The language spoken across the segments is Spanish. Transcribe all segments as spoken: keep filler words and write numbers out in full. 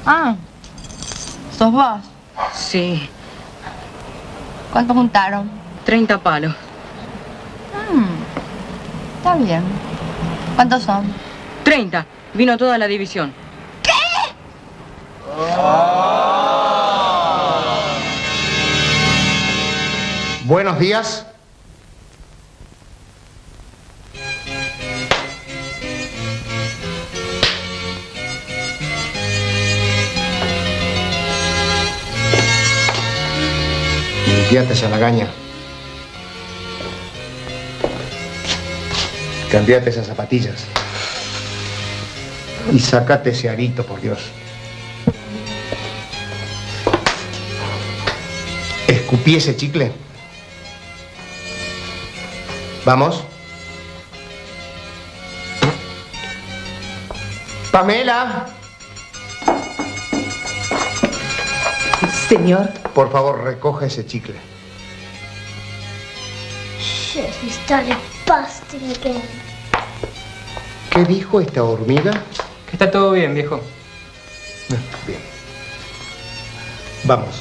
Ah, ¿sos vos? Sí. ¿Cuánto juntaron? Treinta palos. Hmm, está bien. ¿Cuántos son? Treinta. Vino toda la división. ¿Qué? Buenos días. Limpiate esa lagaña. Cambiate esas zapatillas. Y sacate ese arito, por Dios. Escupí ese chicle. Vamos. Pamela. Señor. Por favor, recoge ese chicle. ¿Qué dijo esta hormiga? Que está todo bien, viejo. Bien. Vamos.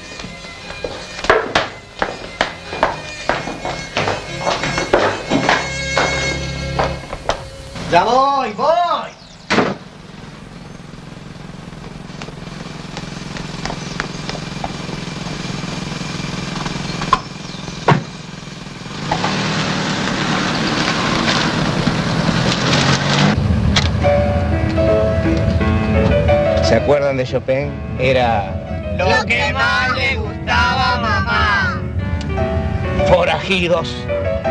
¡Ya voy, voy! ¿Se acuerdan de Chopin? Era... Lo que más le gustaba a mamá. Forajidos.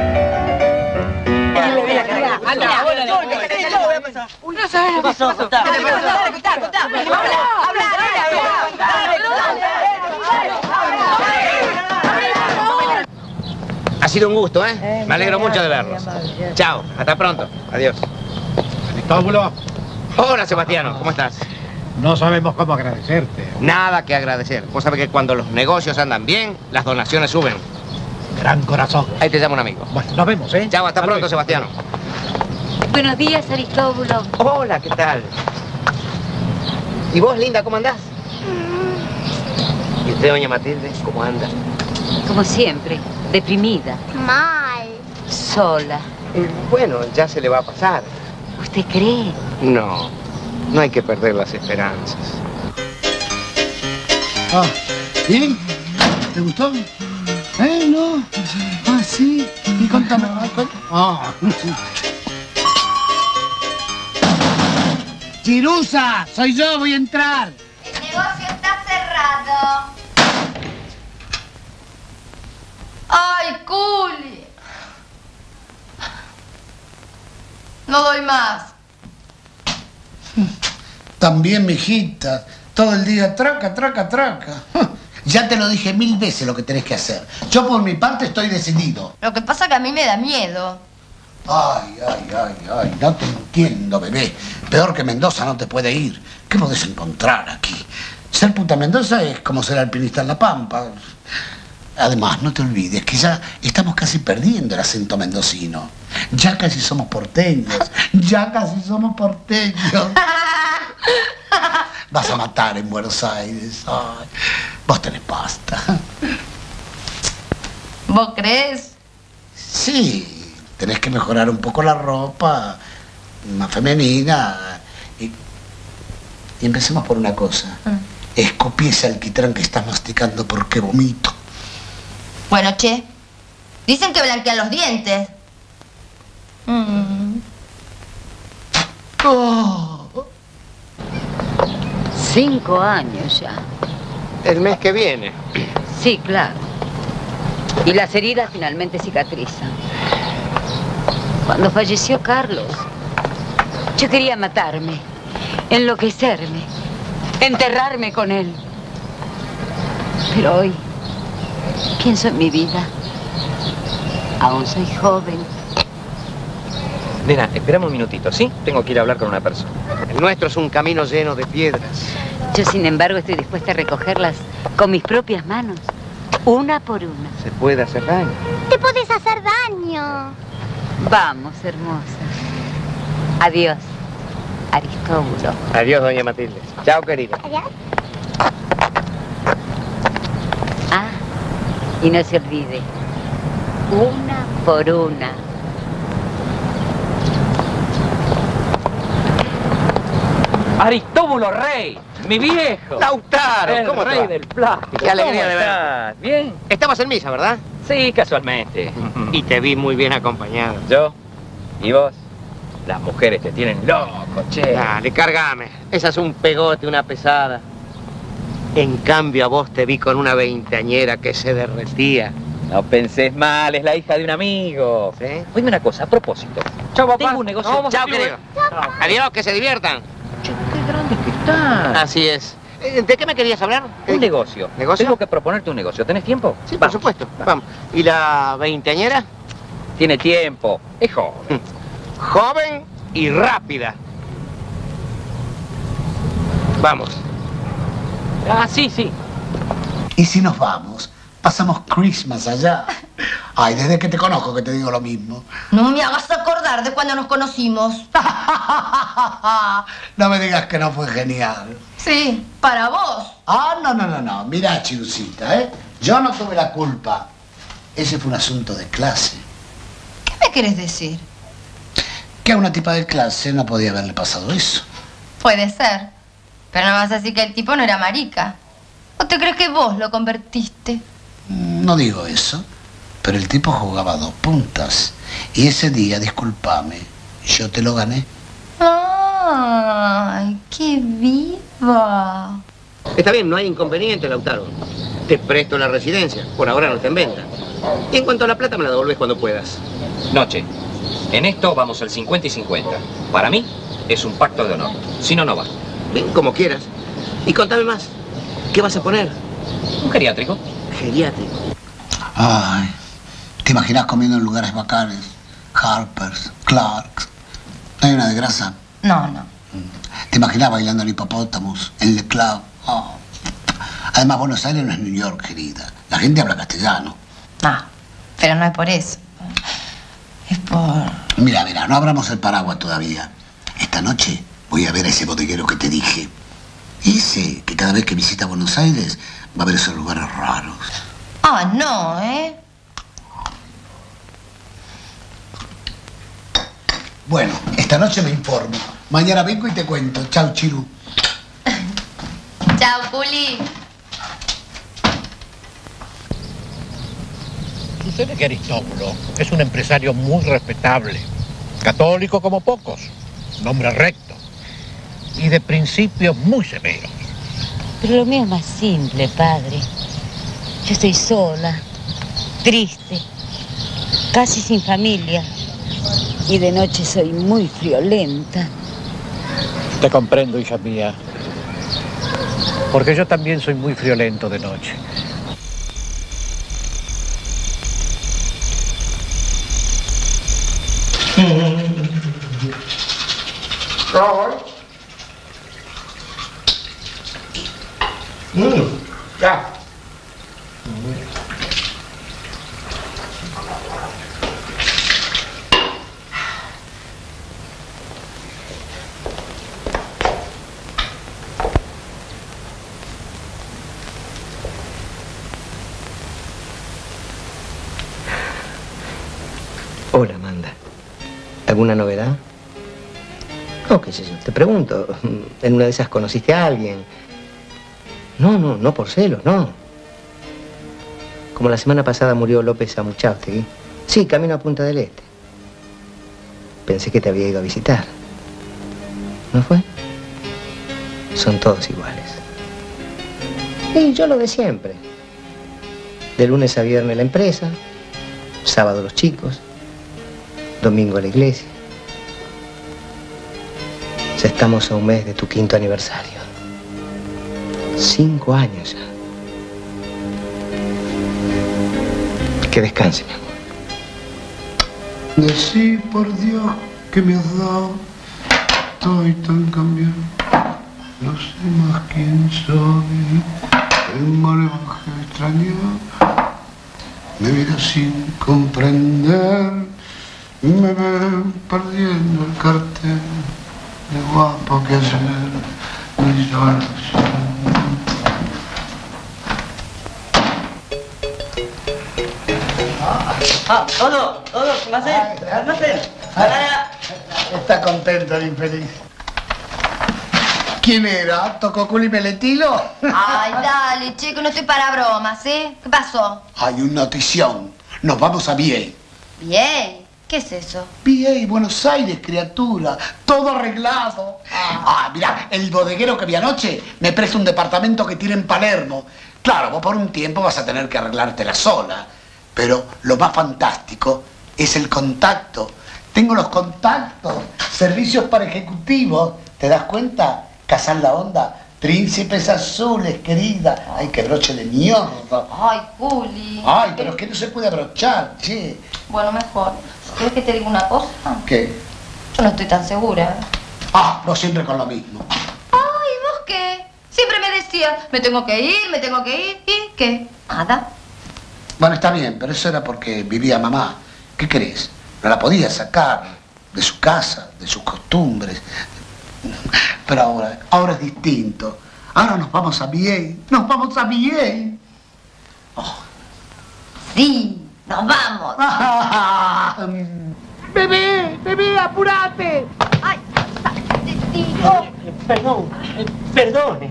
No sabes lo que pasó. Contá. Contá, contá. Ha sido un gusto, ¿eh? Me alegro mucho de verlos. Chao, hasta pronto. Adiós. Aristóbulo. Hola, Sebastiano, ¿cómo estás? No sabemos cómo agradecerte. Nada que agradecer. Vos sabés que cuando los negocios andan bien, las donaciones suben. Gran corazón. Ahí te llama un amigo. Bueno, nos vemos, ¿eh? Chao, hasta pronto, Sebastiano. Buenos días, Aristóbulo. Hola, ¿qué tal? ¿Y vos, linda, cómo andás? ¿Y usted, doña Matilde, cómo anda? Como siempre, deprimida. Mal. Sola. Eh, bueno, ya se le va a pasar. ¿Usted cree? No, no hay que perder las esperanzas. Ah, ¿bien? ¿Te gustó? ¿Eh? ¿No? Ah, sí. Y contame. Ah. Chirusa, soy yo, voy a entrar. El negocio está cerrado. ¡Ay, Culi! No doy más. También, mijita. Todo el día traca, traca, traca. Ya te lo dije mil veces lo que tenés que hacer. Yo por mi parte estoy decidido. Lo que pasa es que a mí me da miedo. Ay, ay, ay, ay, no te entiendo, bebé. Peor que Mendoza no te puede ir. ¿Qué podés encontrar aquí? Ser puta Mendoza es como ser alpinista en La Pampa. Además, no te olvides que ya estamos casi perdiendo el acento mendocino. Ya casi somos porteños. Ya casi somos porteños. Vas a matar en Buenos Aires. Ay, vos tenés pasta. ¿Vos crees? Sí. Tenés que mejorar un poco la ropa, más femenina. Y, y empecemos por una cosa. Mm. Escupí ese alquitrán que estás masticando porque vomito. Bueno, che. Dicen que blanquean los dientes. Mm. Oh. Cinco años ya. El mes que viene. Sí, claro. Y las heridas finalmente cicatrizan. Cuando falleció Carlos, yo quería matarme, enloquecerme, enterrarme con él. Pero hoy pienso en mi vida. Aún soy joven. Nena, esperame un minutito, ¿sí? Tengo que ir a hablar con una persona. El nuestro es un camino lleno de piedras. Yo, sin embargo, estoy dispuesta a recogerlas con mis propias manos, una por una. Se puede hacer daño. Te puedes hacer daño. Vamos, hermosa. Adiós. Aristóbulo. Adiós, doña Matilde. Chao, querida. Adiós. Ah, y no se olvide, una por una. Aristóbulo Rey, mi viejo. Lautaro, el ¿cómo te rey va? del plástico. Qué alegría ¿Cómo de verte. estás? ¿Bien? Estabas en misa, ¿verdad? Sí, casualmente. Y te vi muy bien acompañado. ¿Yo? ¿Y vos? Las mujeres te tienen loco, che. Dale, cárgame. Esa es un pegote, una pesada. En cambio, a vos te vi con una veinteañera que se derretía. No pensés mal, es la hija de un amigo. ¿Sí? Oíme una cosa, a propósito. Chao, papá. Tengo un negocio. No, chao, querido. Chao. Adiós, que se diviertan. Che, qué grandes que están. Así es. Eh, ¿De qué me querías hablar? ¿Qué Un dijiste? negocio. ¿Negocio? Tengo que proponerte un negocio. ¿Tenés tiempo? Sí, por Vamos. supuesto. Vamos. Vamos. ¿Y la veinteañera? Tiene tiempo. Es joven. Joven y rápida. Vamos. Ah, sí, sí. Y si nos vamos, pasamos Christmas allá. Ay, desde que te conozco que te digo lo mismo. No me hagas acordar de cuando nos conocimos. No me digas que no fue genial. Sí, para vos. Ah, no, no, no, no. Mirá, Chirucita, ¿eh? Yo no tuve la culpa. Ese fue un asunto de clase. ¿Qué me querés decir? Que a una tipa de clase no podía haberle pasado eso. Puede ser. Pero no vas a decir que el tipo no era marica. ¿O te crees que vos lo convertiste? No digo eso, pero el tipo jugaba dos puntas. Y ese día, discúlpame, yo te lo gané. ¡Ay, qué viva! Está bien, no hay inconveniente, Lautaro. Te presto la residencia. Por ahora no está en venta. Y en cuanto a la plata, me la devolves cuando puedas. Noche. En esto vamos al cincuenta y cincuenta. Para mí es un pacto de honor. Si no, no va. Bien, como quieras. Y contame más. ¿Qué vas a poner? Un geriátrico. Geriátrico. Ay, ¿te imaginas comiendo en lugares bacanes? Harper's, Clark's. ¿No hay una de grasa? No, no. ¿Te imaginas bailando el hipopótamus en Le Club? Oh. Además, Buenos Aires no es New York, querida. La gente habla castellano. Ah, pero no es por eso. Es por... Mira, mira, no abramos el paraguas todavía. Esta noche voy a ver a ese bodeguero que te dije. Ese que cada vez que visita Buenos Aires va a ver esos lugares raros. Ah, no, ¿eh? Bueno, esta noche me informo. Mañana vengo y te cuento. Chau, Chiru. Chao, Juli. Sucede que Aristóbulo es un empresario muy respetable, católico como pocos, un hombre recto y de principios muy severos. Pero lo mío es más simple, padre. Yo estoy sola, triste, casi sin familia. Y de noche soy muy friolenta. Te comprendo, hija mía, porque yo también soy muy friolento de noche. Mm, ya. Hola, Amanda. ¿Alguna novedad? No, qué sé yo, te pregunto. ¿En una de esas conociste a alguien? No, no, no por celos, no. Como la semana pasada murió López Amuchastegui. Sí, camino a Punta del Este. Pensé que te había ido a visitar. ¿No fue? Son todos iguales. Y yo lo de siempre. De lunes a viernes la empresa, sábado los chicos, domingo a la iglesia. Ya estamos a un mes de tu quinto aniversario. Cinco años ya. Que descanse, mi amor. Decí por Dios que me has dado. Estoy tan cambiado. No sé más quién soy. Tengo el evangelio extrañado. Me mira sin comprender. Me ven perdiendo el cartel. Qué guapo que es. Ah, todo, todo, almacén, almacén. Está contento el infeliz. ¿Quién era? ¿Tocó Culi Meletilo? Ay, dale, che, que no estoy para bromas, ¿eh? ¿Qué pasó? Hay una notición. Nos vamos a Viey. Bien. ¿Qué es eso? Viey, Buenos Aires, criatura. Todo arreglado. Ah, mirá, el bodeguero que vi anoche me presta un departamento que tiene en Palermo. Claro, vos por un tiempo vas a tener que arreglártela sola. Pero lo más fantástico es el contacto. Tengo los contactos, servicios para ejecutivos. ¿Te das cuenta? Cazar la onda. Príncipes azules, querida. Ay, qué broche de mierda. Ay, Culi. Ay, pero es que no se puede abrochar, che. Bueno, mejor. ¿Quieres que te diga una cosa? ¿Qué? Yo no estoy tan segura. Ah, vos siempre con lo mismo. Ay, ¿vos qué? Siempre me decías, me tengo que ir, me tengo que ir. ¿Y qué? Nada. Bueno, está bien, pero eso era porque vivía mamá. ¿Qué querés? No la podía sacar de su casa, de sus costumbres. Pero ahora, ahora es distinto. Ahora nos vamos a Viey. Nos vamos a Viey. Oh. Sí, nos vamos. Bebé, bebé, apurate. Ay, te tiro. Perdón, perdone.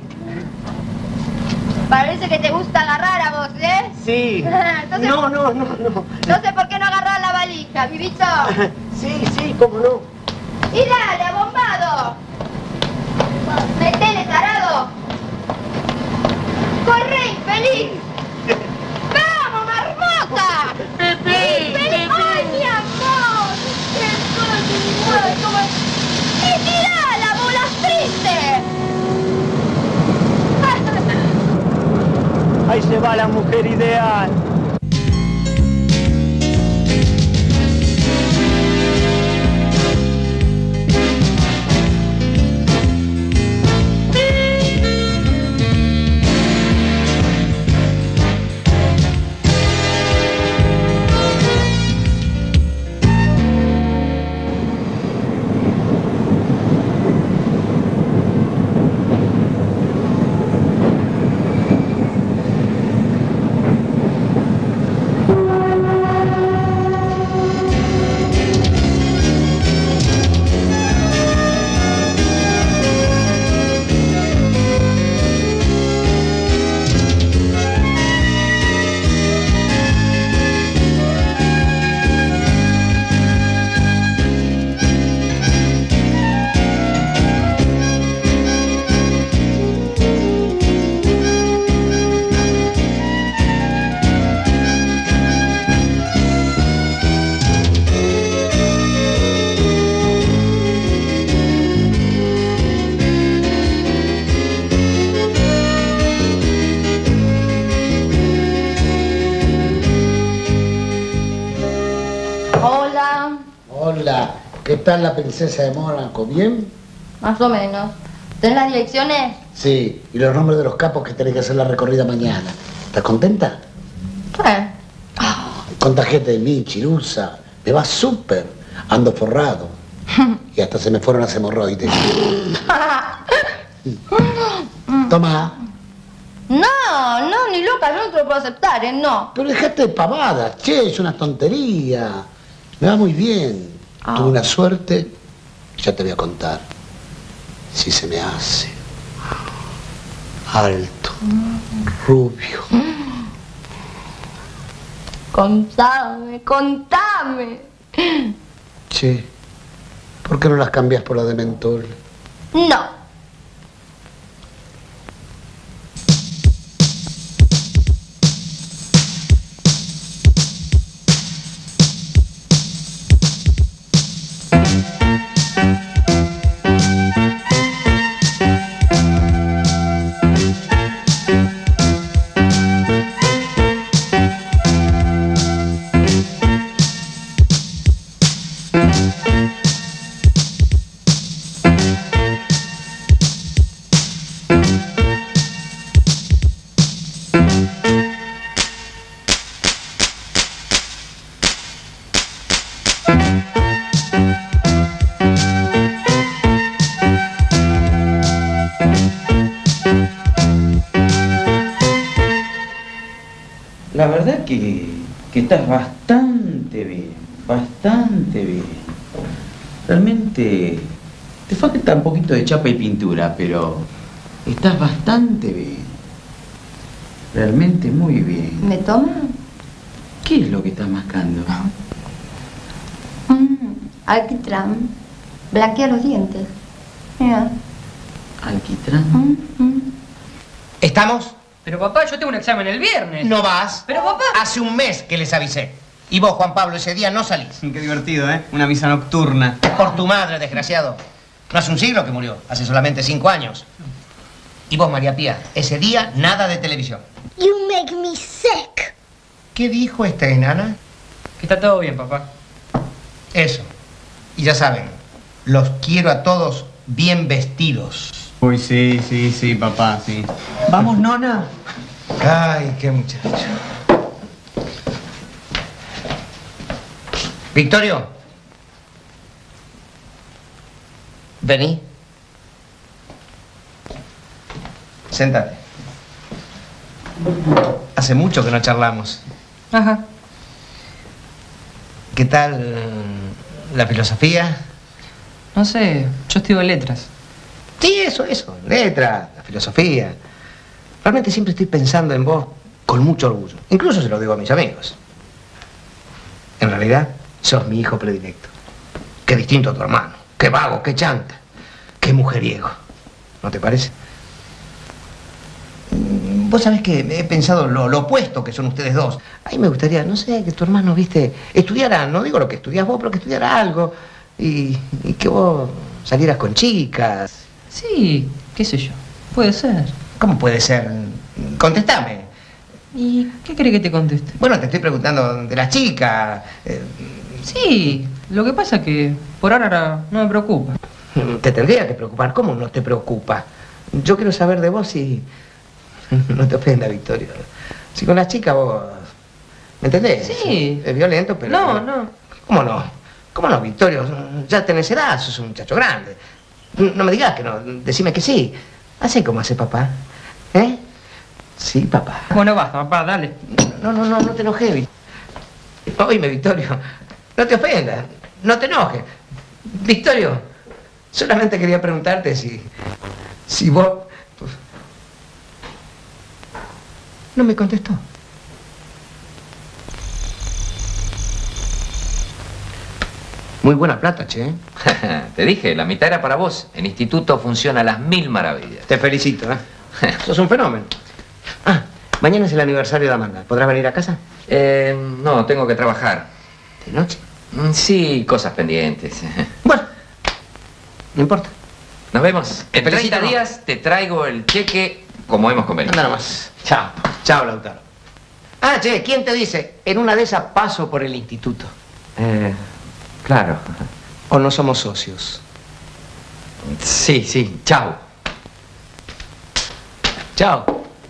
Parece que te gusta agarrar a vos, ¿eh? Sí. Entonces, no, no, no, no. No sé por qué no agarrar la valija, Vivito. Sí, sí, cómo no. Y dale, abombado. Metele, tarado. Corre, infeliz. ¡Vamos, marmota! Bebé, ¡Infeliz! ¡Ay, mi amor! ¡Qué cosa! ¡Y tirala, bolas tristes! Ahí se va la mujer ideal. Hola, ¿qué tal la princesa de Mónaco? ¿Bien? Más o menos. ¿Tenés las direcciones? Sí, y los nombres de los capos que tenés que hacer la recorrida mañana. ¿Estás contenta? Sí. Con tarjeta de mí, chirusa. Me va súper. Ando forrado. Y hasta se me fueron las hemorroides. Toma. No, no, ni loca, yo no te lo puedo aceptar, ¿eh? No. Pero dejate de pavadas, che, es una tontería. Me va muy bien. Oh. Tuve una suerte, ya te voy a contar. Si se me hace. Alto, rubio. Contame, contame. Che, ¿por qué no las cambias por la de mentol? No. la verdad que, que estás bastante bien, bastante bien. Realmente te falta un poquito de chapa y pintura, pero estás bastante bien. Realmente muy bien. ¿Me toma? ¿Qué es lo que estás mascando? Mm, alquitrán. Blanquea los dientes. Mira. ¿Alquitrán? Mm, mm. ¿Estamos? Pero papá, yo tengo un examen el viernes. No vas. Pero papá... Hace un mes que les avisé. Y vos, Juan Pablo, ese día no salís. Qué divertido, ¿eh? Una misa nocturna. Por tu madre, desgraciado. No hace un siglo que murió. Hace solamente cinco años. Y vos, María Pía, ese día nada de televisión. You make me sick. ¿Qué dijo esta enana? Que está todo bien, papá. Eso. Y ya saben, los quiero a todos bien vestidos. Uy, sí, sí, sí, papá, sí. Vamos, nona. Ay, qué muchacho. Victorio. Vení. Séntate. Hace mucho que no charlamos. Ajá. ¿Qué tal eh, la filosofía? No sé, yo estudio letras. Sí, eso, eso. Letras, la filosofía. Realmente siempre estoy pensando en vos con mucho orgullo. Incluso se lo digo a mis amigos. En realidad, sos mi hijo predilecto. Qué distinto a tu hermano. Qué vago, qué chanta. Qué mujeriego. ¿No te parece? Vos sabés que he pensado lo, lo opuesto que son ustedes dos. A mí me gustaría, no sé, que tu hermano, viste, estudiara, no digo lo que estudias vos, pero que estudiara algo. Y, y que vos salieras con chicas. Sí, qué sé yo. Puede ser. ¿Cómo puede ser? Contestame. ¿Y qué querés que te conteste? Bueno, te estoy preguntando de las chicas. Eh, Sí, lo que pasa es que por ahora no me preocupa. Te tendría que preocupar. ¿Cómo no te preocupa? Yo quiero saber de vos si... No te ofenda, Victorio. Si con las chicas vos... ¿Me entendés? Sí. Es violento, pero... No, no. ¿Cómo no? ¿Cómo no, Victorio? Ya tenés edad, sos un muchacho grande. No me digas que no, decime que sí. Así como hace papá. ¿Eh? Sí, papá. Bueno, basta, papá, dale. No, no, no, no te enojes, Victorio. Oíme, Victorio, no te ofendas, no te enojes. Victorio, solamente quería preguntarte si... Si vos... No me contestó. Muy buena plata, che. Te dije, la mitad era para vos. El instituto funciona a las mil maravillas. Te felicito, ¿eh? Sos un fenómeno. Ah, mañana es el aniversario de Amanda. ¿Podrás venir a casa? Eh, no, tengo que trabajar. ¿De noche? Mm, Sí, cosas pendientes. Bueno, no importa. Nos vemos. En Te felicito, treinta ¿no? días te traigo el cheque como hemos convenido. Anda nomás. Chao. Chao, Lautaro. Ah, che, ¿quién te dice? En una de esas paso por el instituto. Eh, claro. ¿O no somos socios? Sí, sí. Chao. Chao.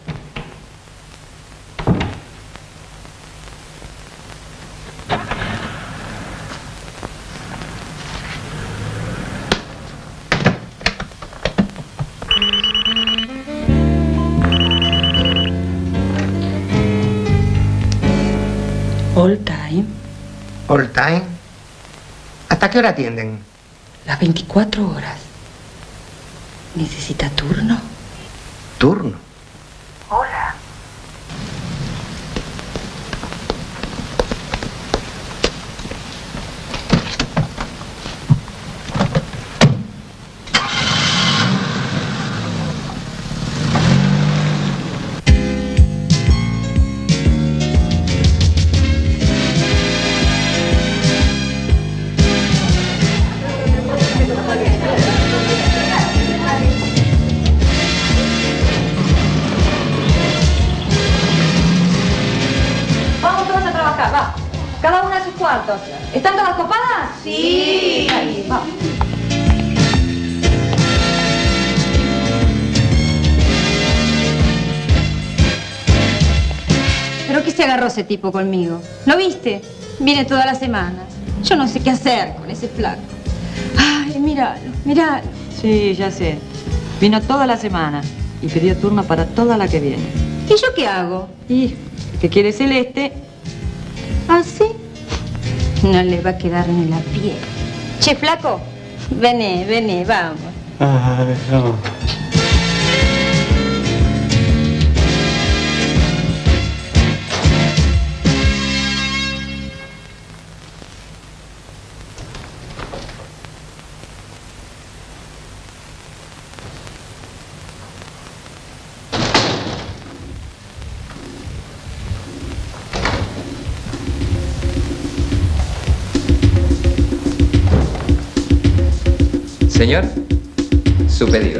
All time. All time. ¿Hasta qué hora atienden? Las veinticuatro horas. ¿Necesita turno? ¿Turno? Hola. Vamos todos a trabajar, va. Cada una a sus cuartos. ¿Están todas copadas? Sí. Ahí, vamos. ¿Pero qué se agarró ese tipo conmigo? ¿No viste? Viene todas las semanas. Yo no sé qué hacer con ese flaco. Ay, míralo, míralo. Sí, ya sé. Vino toda la semana y pidió turno para toda la que viene. ¿Y yo qué hago? Y que quiere Celeste, así no le va a quedar ni la piel. Che, flaco, vení, vení, vamos. Ay, no. Señor, su pedido.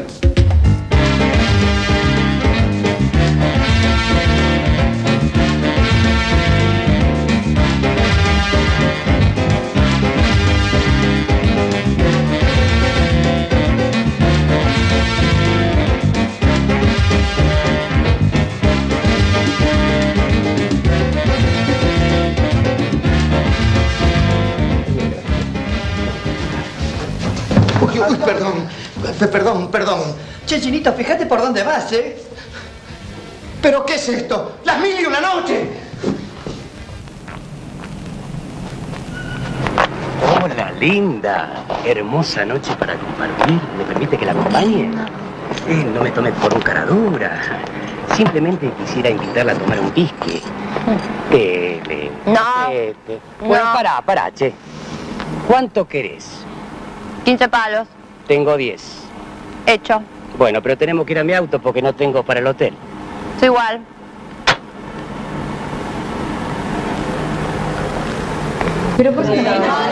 Uy, uy, perdón. Perdón, perdón. Che, Chinito, fíjate por dónde vas, ¿eh? ¿Pero qué es esto? ¡Las mil y una noche! Hola, linda. Hermosa noche para compartir. ¿Me permite que la acompañe? Eh, no me tome por un cara dura. Simplemente quisiera invitarla a tomar un whisky. Tele. No. Tele. Bueno, No. pará, pará, che. ¿Cuánto querés? quince palos. Tengo diez. Hecho. Bueno, pero tenemos que ir a mi auto porque no tengo para el hotel. Es igual. Pero por qué no?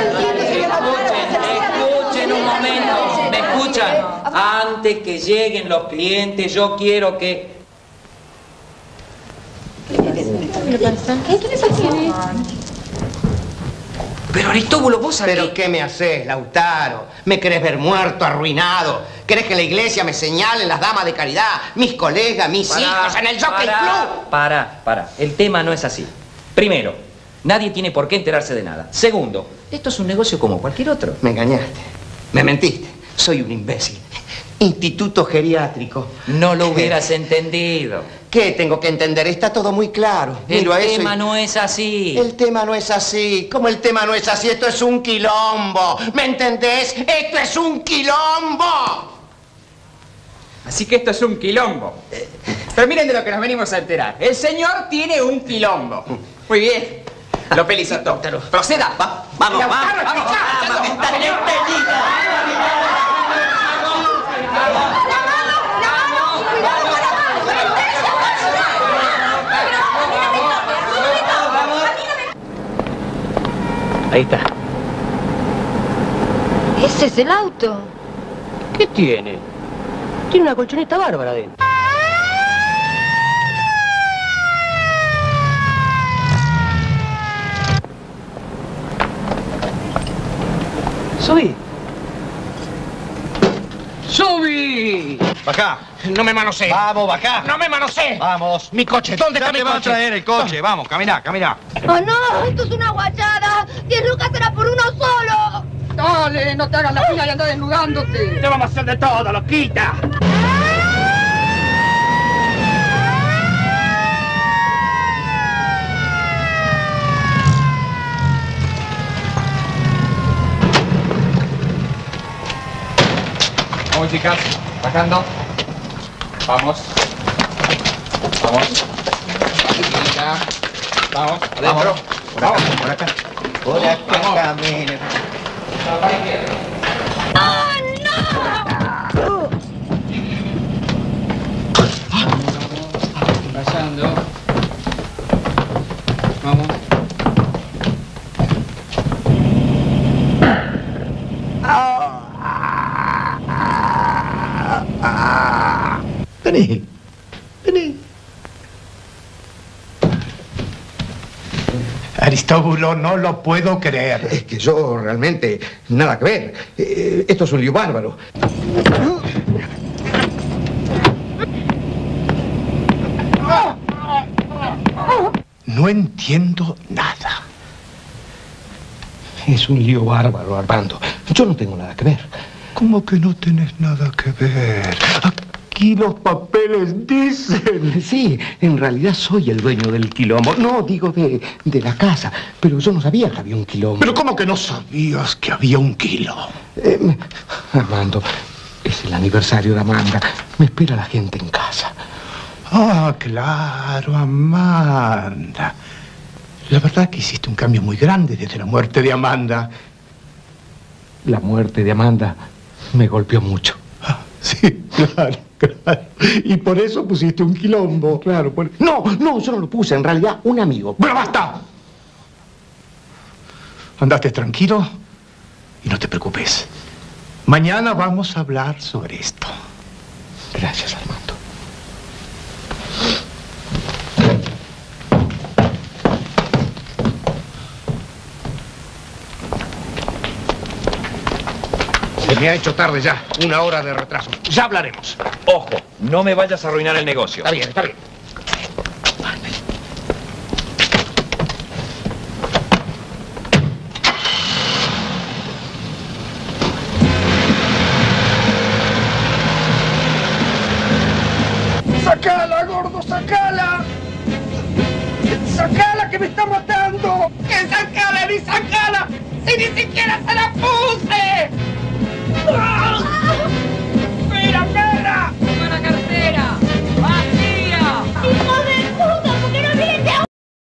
Escuchen un momento, ¿me escuchan? Antes que lleguen los clientes, yo quiero que... Pero Aristóbulo, vos sabés... ¿Pero qué me haces, Lautaro? ¿Me querés ver muerto, arruinado? ¿Querés que la iglesia me señale las damas de caridad, mis colegas, mis Pará, hijos en el Jockey pará, Club? Pará, pará. El tema no es así. Primero, nadie tiene por qué enterarse de nada. Segundo, esto es un negocio como cualquier otro. Me engañaste. Me mentiste. Soy un imbécil. Instituto geriátrico. No lo hubieras entendido. ¿Qué tengo que entender? Está todo muy claro. El Miro a eso tema y- no es así. El tema no es así. ¿Cómo el tema no es así? Esto es un quilombo. ¿Me entendés? ¡Esto es un quilombo! Así que esto es un quilombo. Pero miren de lo que nos venimos a enterar. El señor tiene un quilombo. Muy bien. Lo felicito. Proceda. Va, vamos, vamos, vamos, vamos. Ahí está. Ese es el auto. ¿Qué tiene? Tiene una colchoneta bárbara adentro. Subí. ¡Subí! Bajá. No me manosees. Vamos, bajá. No me manosees. Vamos. Mi coche. ¿Dónde Ya está mi te van a coche? traer el coche. Vamos, caminá, caminá. ¡Oh, no! ¡Esto es una guachada! ¡diez lucas era por uno solo! Dale, no te hagas la fila y anda desnudándote. Te vamos a hacer de todo, loquita. Vamos, chicas. Bajando. Vamos. Vamos. Chiquita. Vamos. Adentro. Vamos. Por acá. Por acá. Vamos. Camine. Pasando. Vamos. Vení. Vení. Aristóbulo, no lo puedo creer. Es que yo realmente nada que ver. Eh, Esto es un lío bárbaro. No entiendo nada. Es un lío bárbaro, Armando. Yo no tengo nada que ver. ¿Cómo que no tenés nada que ver? ¿A Aquí los papeles dicen. Sí, en realidad soy el dueño del quilombo. No, digo de, de la casa. Pero yo no sabía que había un quilombo. ¿Pero cómo que no sabías que había un quilombo? Eh, Armando, es el aniversario de Amanda. Me espera la gente en casa. Ah, claro, Amanda. La verdad que hiciste un cambio muy grande desde la muerte de Amanda. La muerte de Amanda me golpeó mucho. Ah, sí, claro, claro. Y por eso pusiste un quilombo. Claro, por... No, no, yo no lo puse. En realidad, un amigo. ¡Bueno, basta! Andate tranquilo y no te preocupes. Mañana vamos a hablar sobre esto. Gracias, Armando. Se me ha hecho tarde ya. Una hora de retraso. Ya hablaremos. Ojo, no me vayas a arruinar el negocio. Está bien, está bien. ¡Sacala, gordo, sacala! ¡Sacala, que me está matando! ¡Que sacala, ni sacala! ¡Si ni siquiera se la puse! ¡Ah! ¡Mira, perra! ¡Una cartera! ¡Vacía! ¡Hijo de puta! ¿Por qué no viniste a...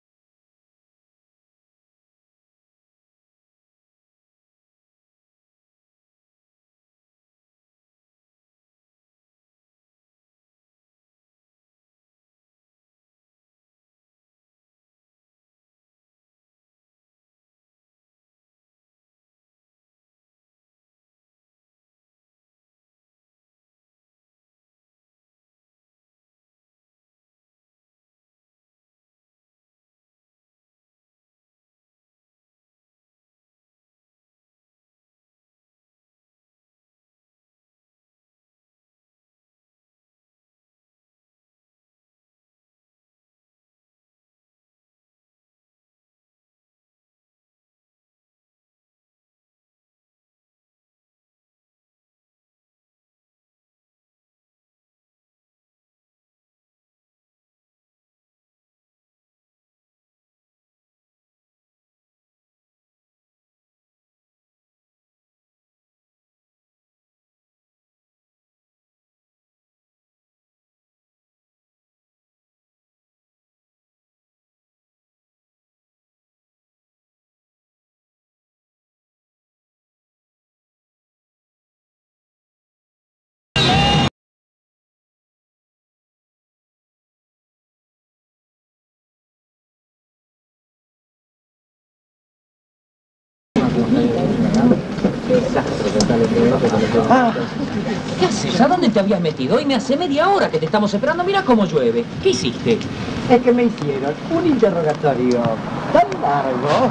Ah, ¿qué haces? ¿A dónde te habías metido? Hoy me hace media hora que te estamos esperando. Mira cómo llueve. ¿Qué hiciste? Es que me hicieron un interrogatorio tan largo.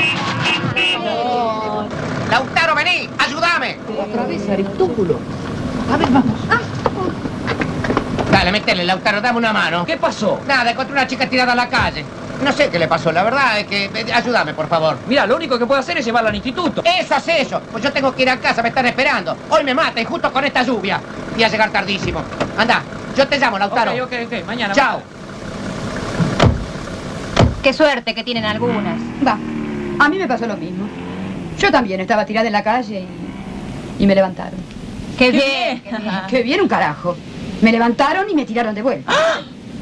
Lautaro, vení, ayúdame. Otra vez, Aristóbulo. A ver, vamos. Dale, metele, Lautaro, dame una mano. ¿Qué pasó? Nada, encontré una chica tirada a la calle. No sé qué le pasó, la verdad es que... eh, Ayúdame, por favor. Mira, lo único que puedo hacer es llevarla al instituto. Eso hace eso. Pues yo tengo que ir a casa, me están esperando. Hoy me mata y justo con esta lluvia. Voy a llegar tardísimo. Anda, yo te llamo, Lautaro. Ok, ok, ok. Mañana. Chao. Qué suerte que tienen algunas. Va, a mí me pasó lo mismo. Yo también estaba tirada en la calle y, y me levantaron. ¡Qué, ¡Qué bien! bien. Qué bien! ¡Qué bien un carajo! Me levantaron y me tiraron de vuelta. ¡Ah!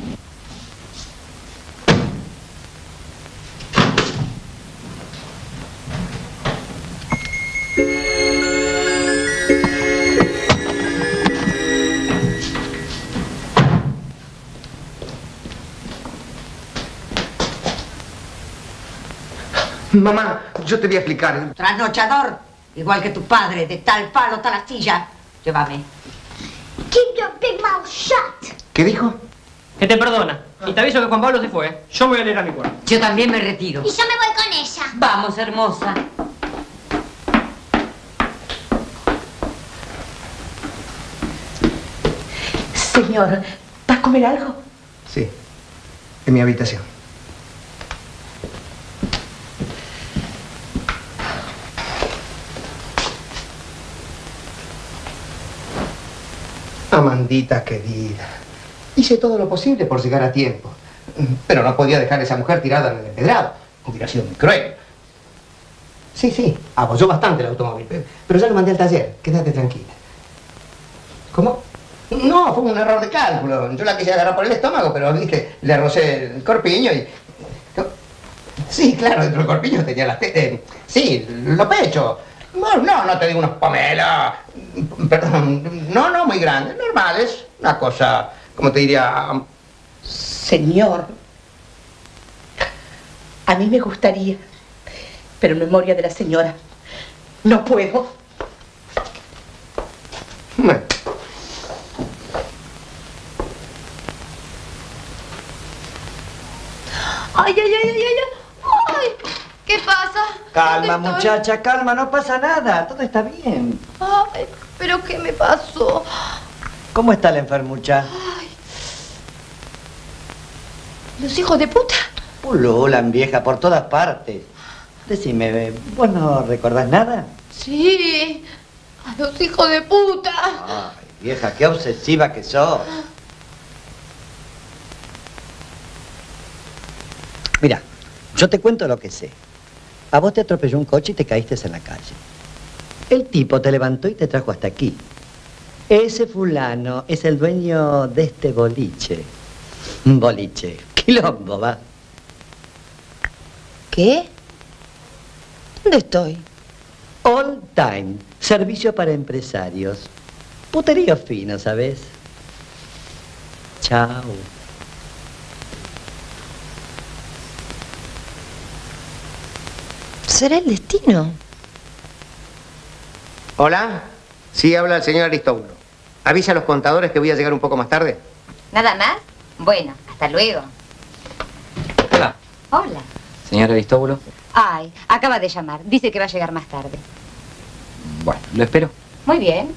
Mamá, yo te voy a explicar. Trasnochador, igual que tu padre, de tal palo, tal astilla. Llévame. Keep your big mouth shut. ¿Qué dijo? Que te perdona. Y te aviso que Juan Pablo se fue. Yo voy a leer a mi cuarto. Yo también me retiro. Y yo me voy con ella. Vamos, hermosa. Señor, ¿va a comer algo? Sí, en mi habitación. Amandita querida, hice todo lo posible por llegar a tiempo. Pero no podía dejar a esa mujer tirada en el empedrado. Hubiera sido muy cruel. Sí, sí, apoyó bastante el automóvil, pero ya lo mandé al taller. Quédate tranquila. ¿Cómo? No, fue un error de cálculo. Yo la quise agarrar por el estómago, pero, viste, le rocé el corpiño y... Sí, claro, dentro del corpiño tenía las tetas... Eh, sí, los pechos. No, no, no te digo unos pomelos. Perdón, no, no muy grandes, normales. Una cosa, como te diría... Señor, a mí me gustaría, pero en memoria de la señora, no puedo. Bueno. Ay, ay, ay, ay, ay, ay. ¿Qué pasa? Calma, muchacha, calma, no pasa nada, todo está bien. Ay, ¿pero qué me pasó? ¿Cómo está la enfermucha? Ay. ¿Los hijos de puta? Pululan, vieja, por todas partes. Decime, ¿vos no recordás nada? Sí, a los hijos de puta. Ay, vieja, qué obsesiva que sos. Mira, yo te cuento lo que sé. A vos te atropelló un coche y te caíste en la calle. El tipo te levantó y te trajo hasta aquí. Ese fulano es el dueño de este boliche. Un boliche. Quilombo, va. ¿Qué? ¿Dónde estoy? All Time. Servicio para empresarios. Puterío fino, ¿sabes? Chao. ¿Será el destino? Hola. Sí, habla el señor Aristóbulo. ¿Avisa a los contadores que voy a llegar un poco más tarde? ¿Nada más? Bueno, hasta luego. Hola. Hola. Señor Aristóbulo. Ay, acaba de llamar. Dice que va a llegar más tarde. Bueno, lo espero. Muy bien.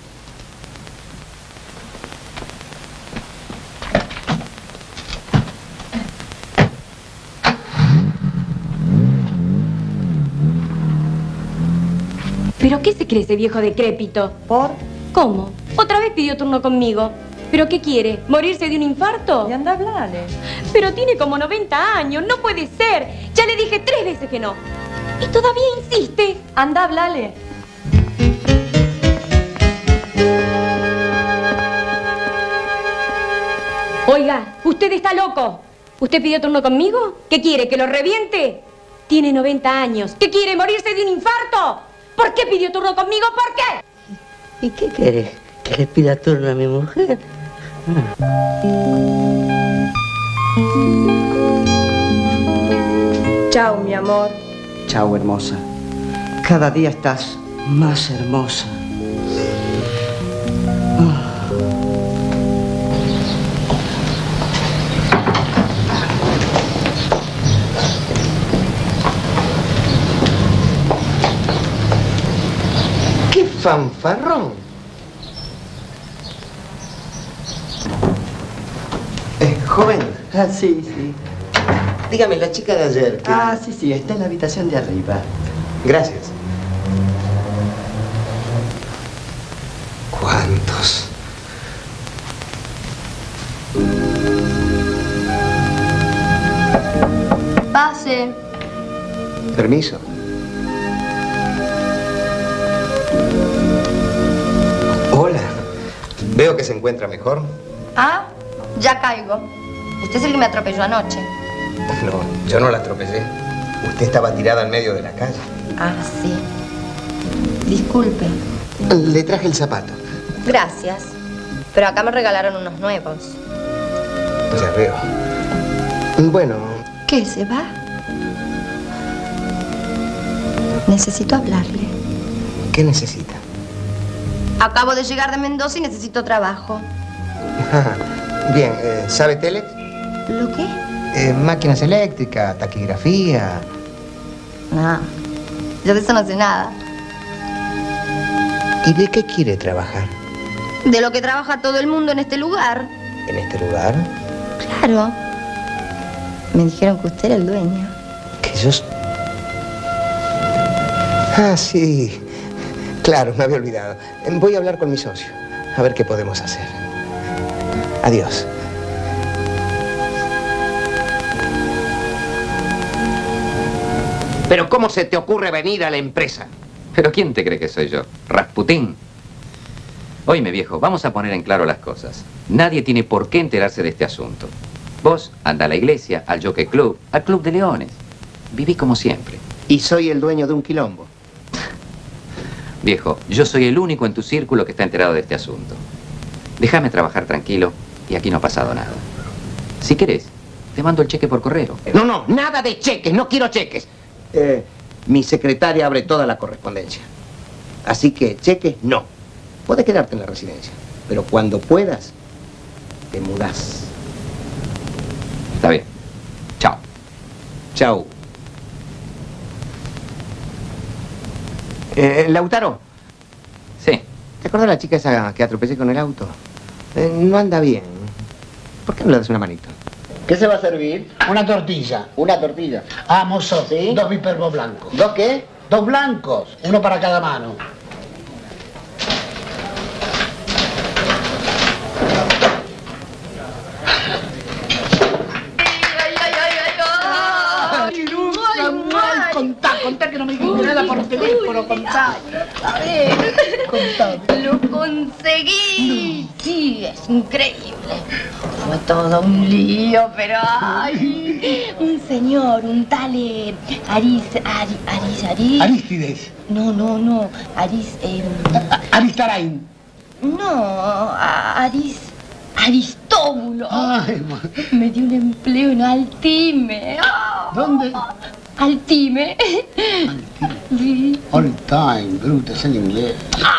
¿Pero qué se cree ese viejo decrépito? ¿Por? ¿Cómo? Otra vez pidió turno conmigo. ¿Pero qué quiere? ¿Morirse de un infarto? Y anda, hablale. Pero tiene como noventa años, no puede ser. Ya le dije tres veces que no. Y todavía insiste. Anda, hablale. Oiga, usted está loco. ¿Usted pidió turno conmigo? ¿Qué quiere? ¿Que lo reviente? Tiene noventa años. ¿Qué quiere? ¿Morirse de un infarto? ¿Por qué pidió turno conmigo? ¿Por qué? ¿Y qué querés? ¿Que le pida turno a mi mujer? Chao, mi amor. Chao, hermosa. Cada día estás más hermosa. ¡Qué fanfarrón! Eh, joven. Ah, sí, sí. Dígame, la chica de ayer. ¿qué? Ah, sí, sí, está en la habitación de arriba. Gracias. ¿Cuántos? Pase. Permiso. Hola. Veo que se encuentra mejor. Ah, ya caigo. Usted es el que me atropelló anoche. No, yo no la atropellé. Usted estaba tirada en medio de la calle. Ah, sí. Disculpe. Le traje el zapato. Gracias. Pero acá me regalaron unos nuevos. Ya veo. Bueno. ¿Qué? ¿Se va? Necesito hablarle. ¿Qué necesita? Acabo de llegar de Mendoza y necesito trabajo. Bien, eh, ¿sabe tele? ¿Lo qué? Eh, máquinas eléctricas, taquigrafía. No, yo de eso no sé nada. ¿Y de qué quiere trabajar? De lo que trabaja todo el mundo en este lugar. ¿En este lugar? Claro. Me dijeron que usted era el dueño. ¿Que yo? Ah, sí. Claro, me había olvidado. Voy a hablar con mi socio. A ver qué podemos hacer. Adiós. Pero ¿cómo se te ocurre venir a la empresa? ¿Pero quién te cree que soy yo? ¿Rasputín? Oíme, viejo, vamos a poner en claro las cosas. Nadie tiene por qué enterarse de este asunto. Vos anda a la iglesia, al Jockey Club, al Club de Leones. Viví como siempre. Y soy el dueño de un quilombo. Viejo, yo soy el único en tu círculo que está enterado de este asunto. Déjame trabajar tranquilo y aquí no ha pasado nada. Si querés, te mando el cheque por correo. No, no, nada de cheques, no quiero cheques. Eh, mi secretaria abre toda la correspondencia. Así que cheques, no. Podés quedarte en la residencia. Pero cuando puedas, te mudás. Está bien. Chao. Chao. Eh, Lautaro. Sí. ¿Te acuerdas de la chica esa que atropellé con el auto? Eh, no anda bien. ¿Por qué no le das una manito? ¿Qué se va a servir? Una tortilla. Una tortilla. Ah, mozo, ¿Sí? dos biperbos blancos. ¿Dos qué? Dos blancos, uno para cada mano. Contá, contá que no me dijiste nada por teléfono, contá. A ver, lo conseguí. Sí, es increíble. Fue todo un lío, pero ay, un señor, un tal eh, Aris, Ari, Aris, Aris. Aristides. No, no, no, Aris. Eh, Aristarain. No, a- Aris, Aristóbulo. Ay, me dio un empleo en Altime. ¿Dónde? Altime. Sí. All time, bruto, es en inglés.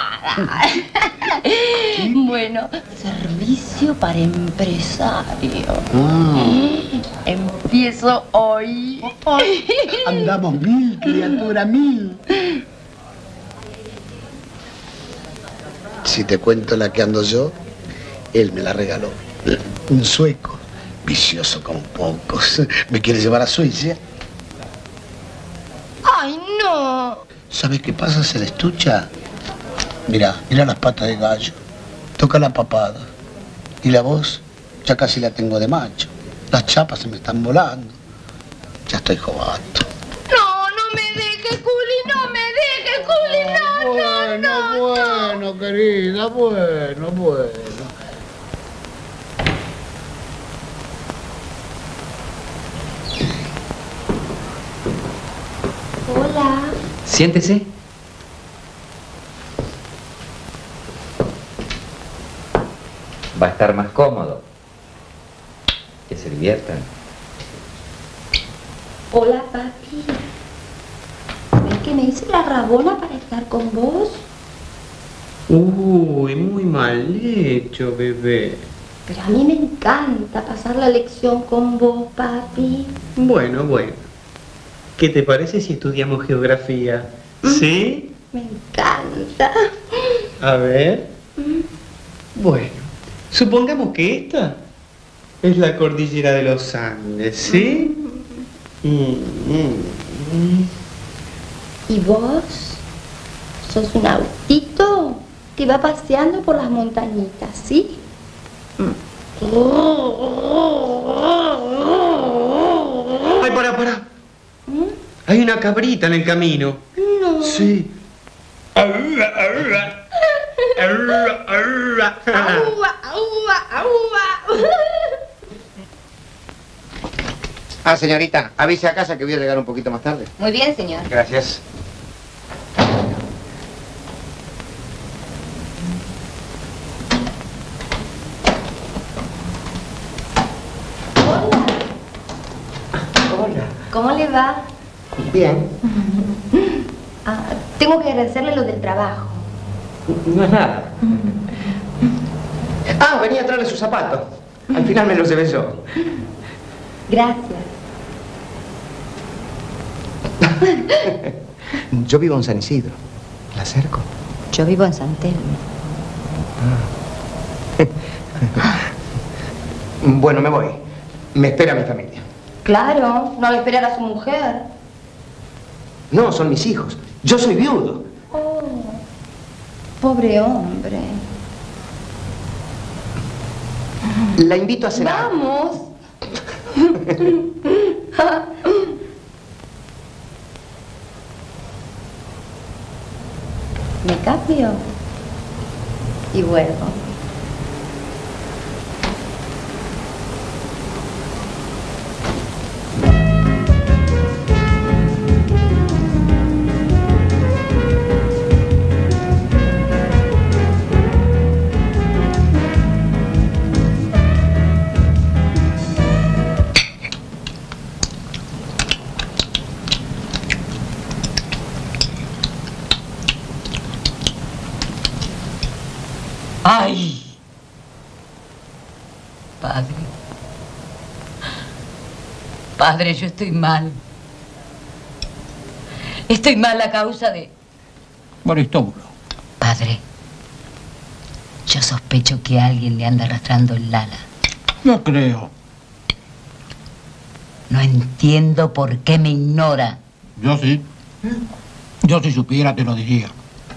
Bueno, servicio para empresario. Ah. Empiezo hoy. Andamos mil, criatura, mil. Si te cuento la que ando yo, él me la regaló. Un sueco, vicioso con pocos. ¿Me quiere llevar a Suecia? Ay, no. ¿Sabes qué pasa? Se le estucha. Mira, mira las patas de gallo. Toca la papada. Y la voz, ya casi la tengo de macho. Las chapas se me están volando. Ya estoy jovato. No, no me dejes, Juli, no me dejes, Juli, no, Bueno, no, no. bueno, querida, bueno, bueno. Hola. Siéntese. Va a estar más cómodo. Que se diviertan. Hola, papi. ¿Ves que me hice la rabona para estar con vos? Uy, muy mal hecho, bebé. Pero a mí me encanta pasar la lección con vos, papi. Bueno, bueno. ¿Qué te parece si estudiamos geografía? ¿Sí? Me encanta. A ver. Bueno, supongamos que esta es la cordillera de los Andes, ¿sí? Mm, mm, mm. ¿Y vos? ¿Sos un autito que va paseando por las montañitas, sí? Ay, para, para. Hay una cabrita en el camino. No. Sí. Aúa, aúa, aúa. Ah, señorita, avise a casa que voy a llegar un poquito más tarde. Muy bien, señor. Gracias. Hola. ¿Cómo le va? Bien. Ah, tengo que agradecerle lo del trabajo. No es nada. Ah, venía a traerle sus zapatos. Al final me los llevé yo. Gracias. Yo vivo en San Isidro. ¿La acerco? Yo vivo en San Telmo. Bueno, me voy. Me espera mi familia. Claro, no le esperar a su mujer. No, son mis hijos. Yo soy viudo. Oh, pobre hombre. La invito a cenar. Vamos. Me cambio y vuelvo. ¡Ay! Padre. Padre, yo estoy mal. Estoy mal a causa de... Aristóbulo. Padre, yo sospecho que alguien le anda arrastrando el Lala. No creo. No entiendo por qué me ignora. Yo sí. Yo si supiera te lo diría.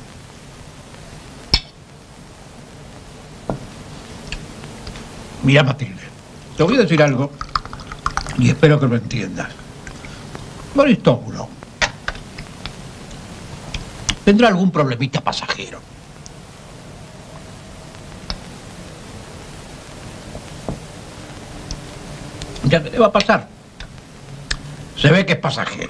Mira, Matilde, te voy a decir algo y espero que lo entiendas. Aristóbulo tendrá algún problemita pasajero. Ya que le va a pasar. Se ve que es pasajero.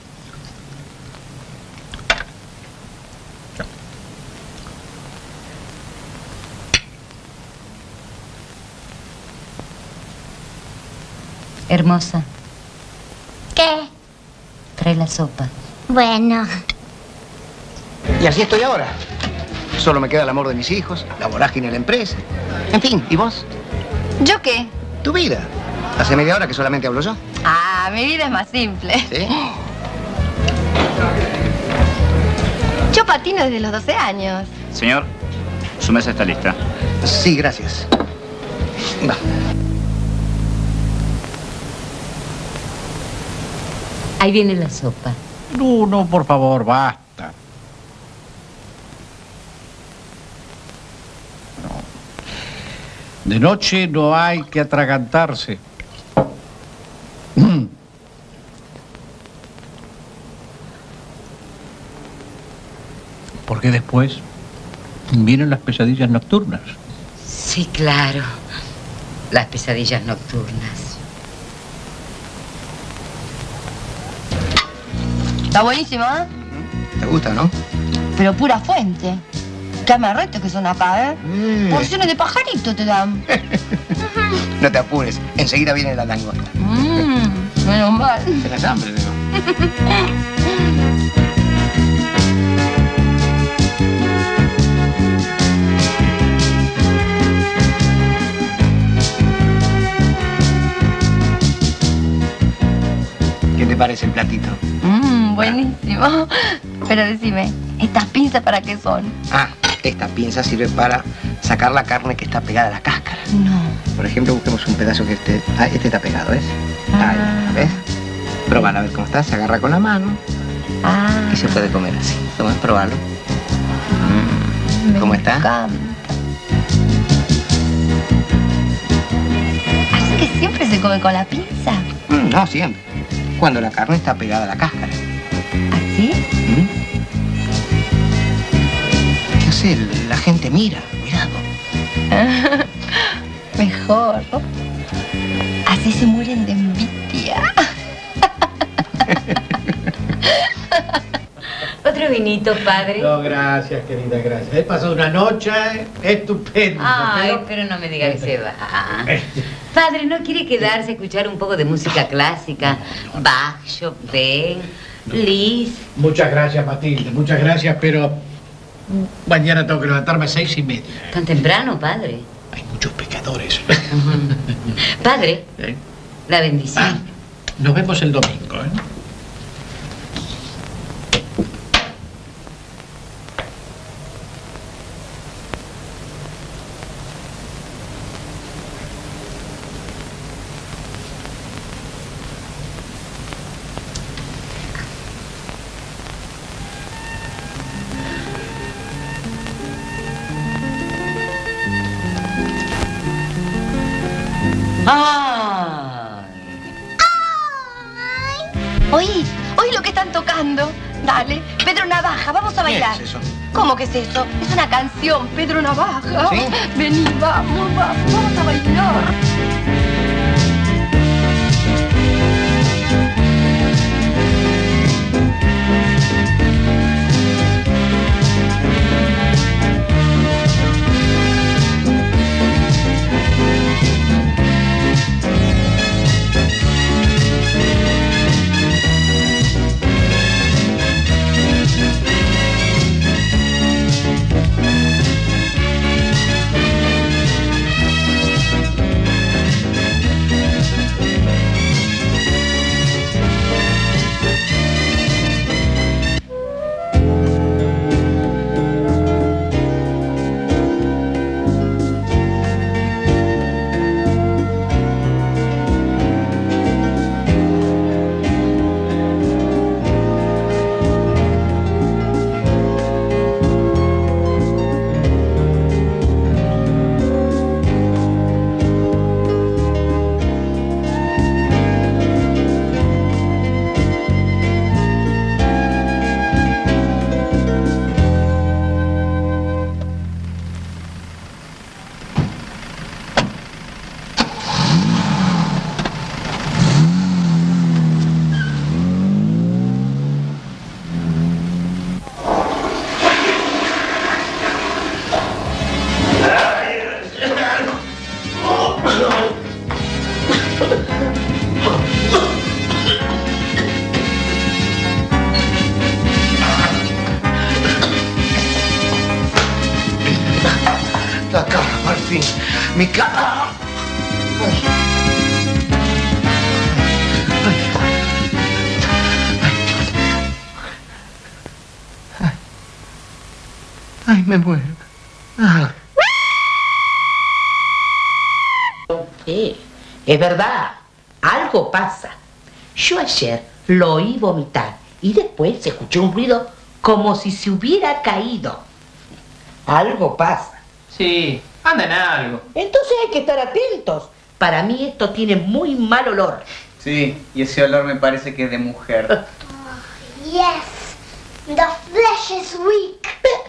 Hermosa, ¿Qué? trae la sopa. Bueno. Y así estoy ahora. Solo me queda el amor de mis hijos, la vorágine de la empresa. En fin, ¿y vos? ¿Yo qué? Tu vida. Hace media hora que solamente hablo yo. Ah, mi vida es más simple. ¿Sí? Yo patino desde los doce años. Señor, su mesa está lista. Sí, gracias. Va. Ahí viene la sopa. No, no, por favor, basta. No. De noche no hay que atragantarse. Porque después vienen las pesadillas nocturnas. Sí, claro. Las pesadillas nocturnas. Está buenísimo, ¿eh? ¿Te gusta, no? Pero pura fuente. Qué amarretes que son acá, ¿eh? Mm. Porciones de pajarito te dan. No te apures, enseguida viene la langosta. Mmm, menos mal. Tienes hambre, ¿no? ¿Qué te parece el platito? Mmm, buenísimo. Pero decime, ¿estas pinzas para qué son? Ah, esta pinza sirve para sacar la carne que está pegada a la cáscara. No. Por ejemplo, busquemos un pedazo que esté... Ah, este está pegado, ¿ves? Ah. Ahí, ¿ves? Probala a ver cómo está. Se agarra con la mano Ah. y se puede comer así. Toma, probalo. Mm, ¿Cómo está? Encanta. ¿Así que siempre se come con la pinza? Mm, no, siempre. Cuando la carne está pegada a la cáscara. ¿Así? ¿Mm? ¿Qué hace? La gente mira. Cuidado. Mejor. Así se mueren de envidia. Otro vinito, padre. No, gracias, querida, gracias. He pasado una noche estupenda. Ay, pero... pero no me diga que se va. Padre, ¿no quiere quedarse a escuchar un poco de música clásica? Bach, Chopin, Liszt. Muchas gracias, Matilde, muchas gracias, pero mañana tengo que levantarme a seis y media. ¿Tan temprano, padre? Hay muchos pecadores. Padre, ¿Eh? la bendición. Ah, nos vemos el domingo, ¿eh? ¡Ah! Oí, oí lo que están tocando. Dale, Pedro Navaja, vamos a bailar. ¿Qué es eso? ¿Cómo que es eso? Es una canción, Pedro Navaja. ¿Sí? Vení, vamos, vamos, vamos a bailar. La cara, al fin. Mi cara. Ay, ay, me muero. Ah. Sí, es verdad. Algo pasa. Yo ayer lo oí vomitar y después se escuchó un ruido como si se hubiera caído. Algo pasa. Sí, anda en algo. Entonces hay que estar atentos. Para mí esto tiene muy mal olor. Sí, y ese olor me parece que es de mujer. Yes, the flesh is weak.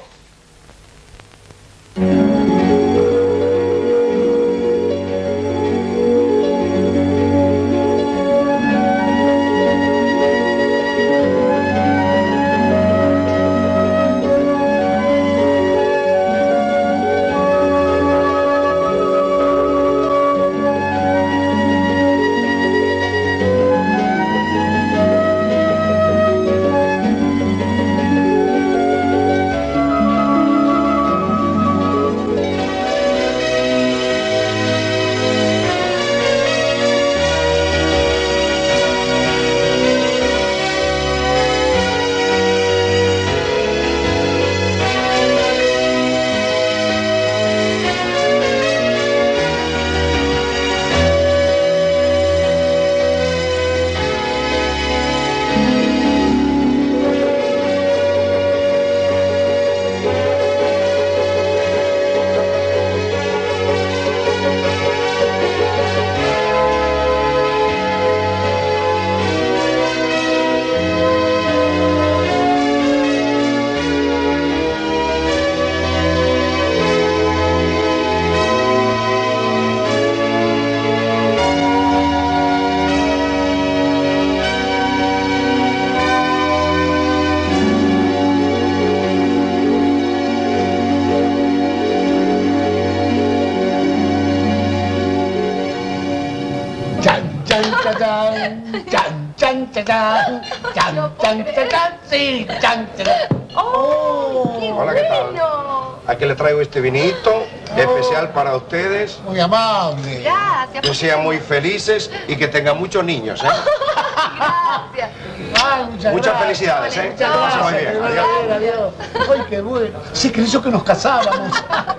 chan, chan, chan, chan, chan, chan, chan, chan, chan, sí, chan, chan. ¡Oh! ¡Qué Hola, ¿qué tal? bueno! Aquí le traigo este vinito especial para ustedes. Muy amable. Gracias. Que sean muy felices y que tengan muchos niños, ¿eh? Gracias. Ay, muchas, Muchas gracias. felicidades, ¿eh? Muchas Que pasen gracias. muy bien. Adiós. Adiós. Adiós. Ay, qué bueno. Se creyó que nos casábamos.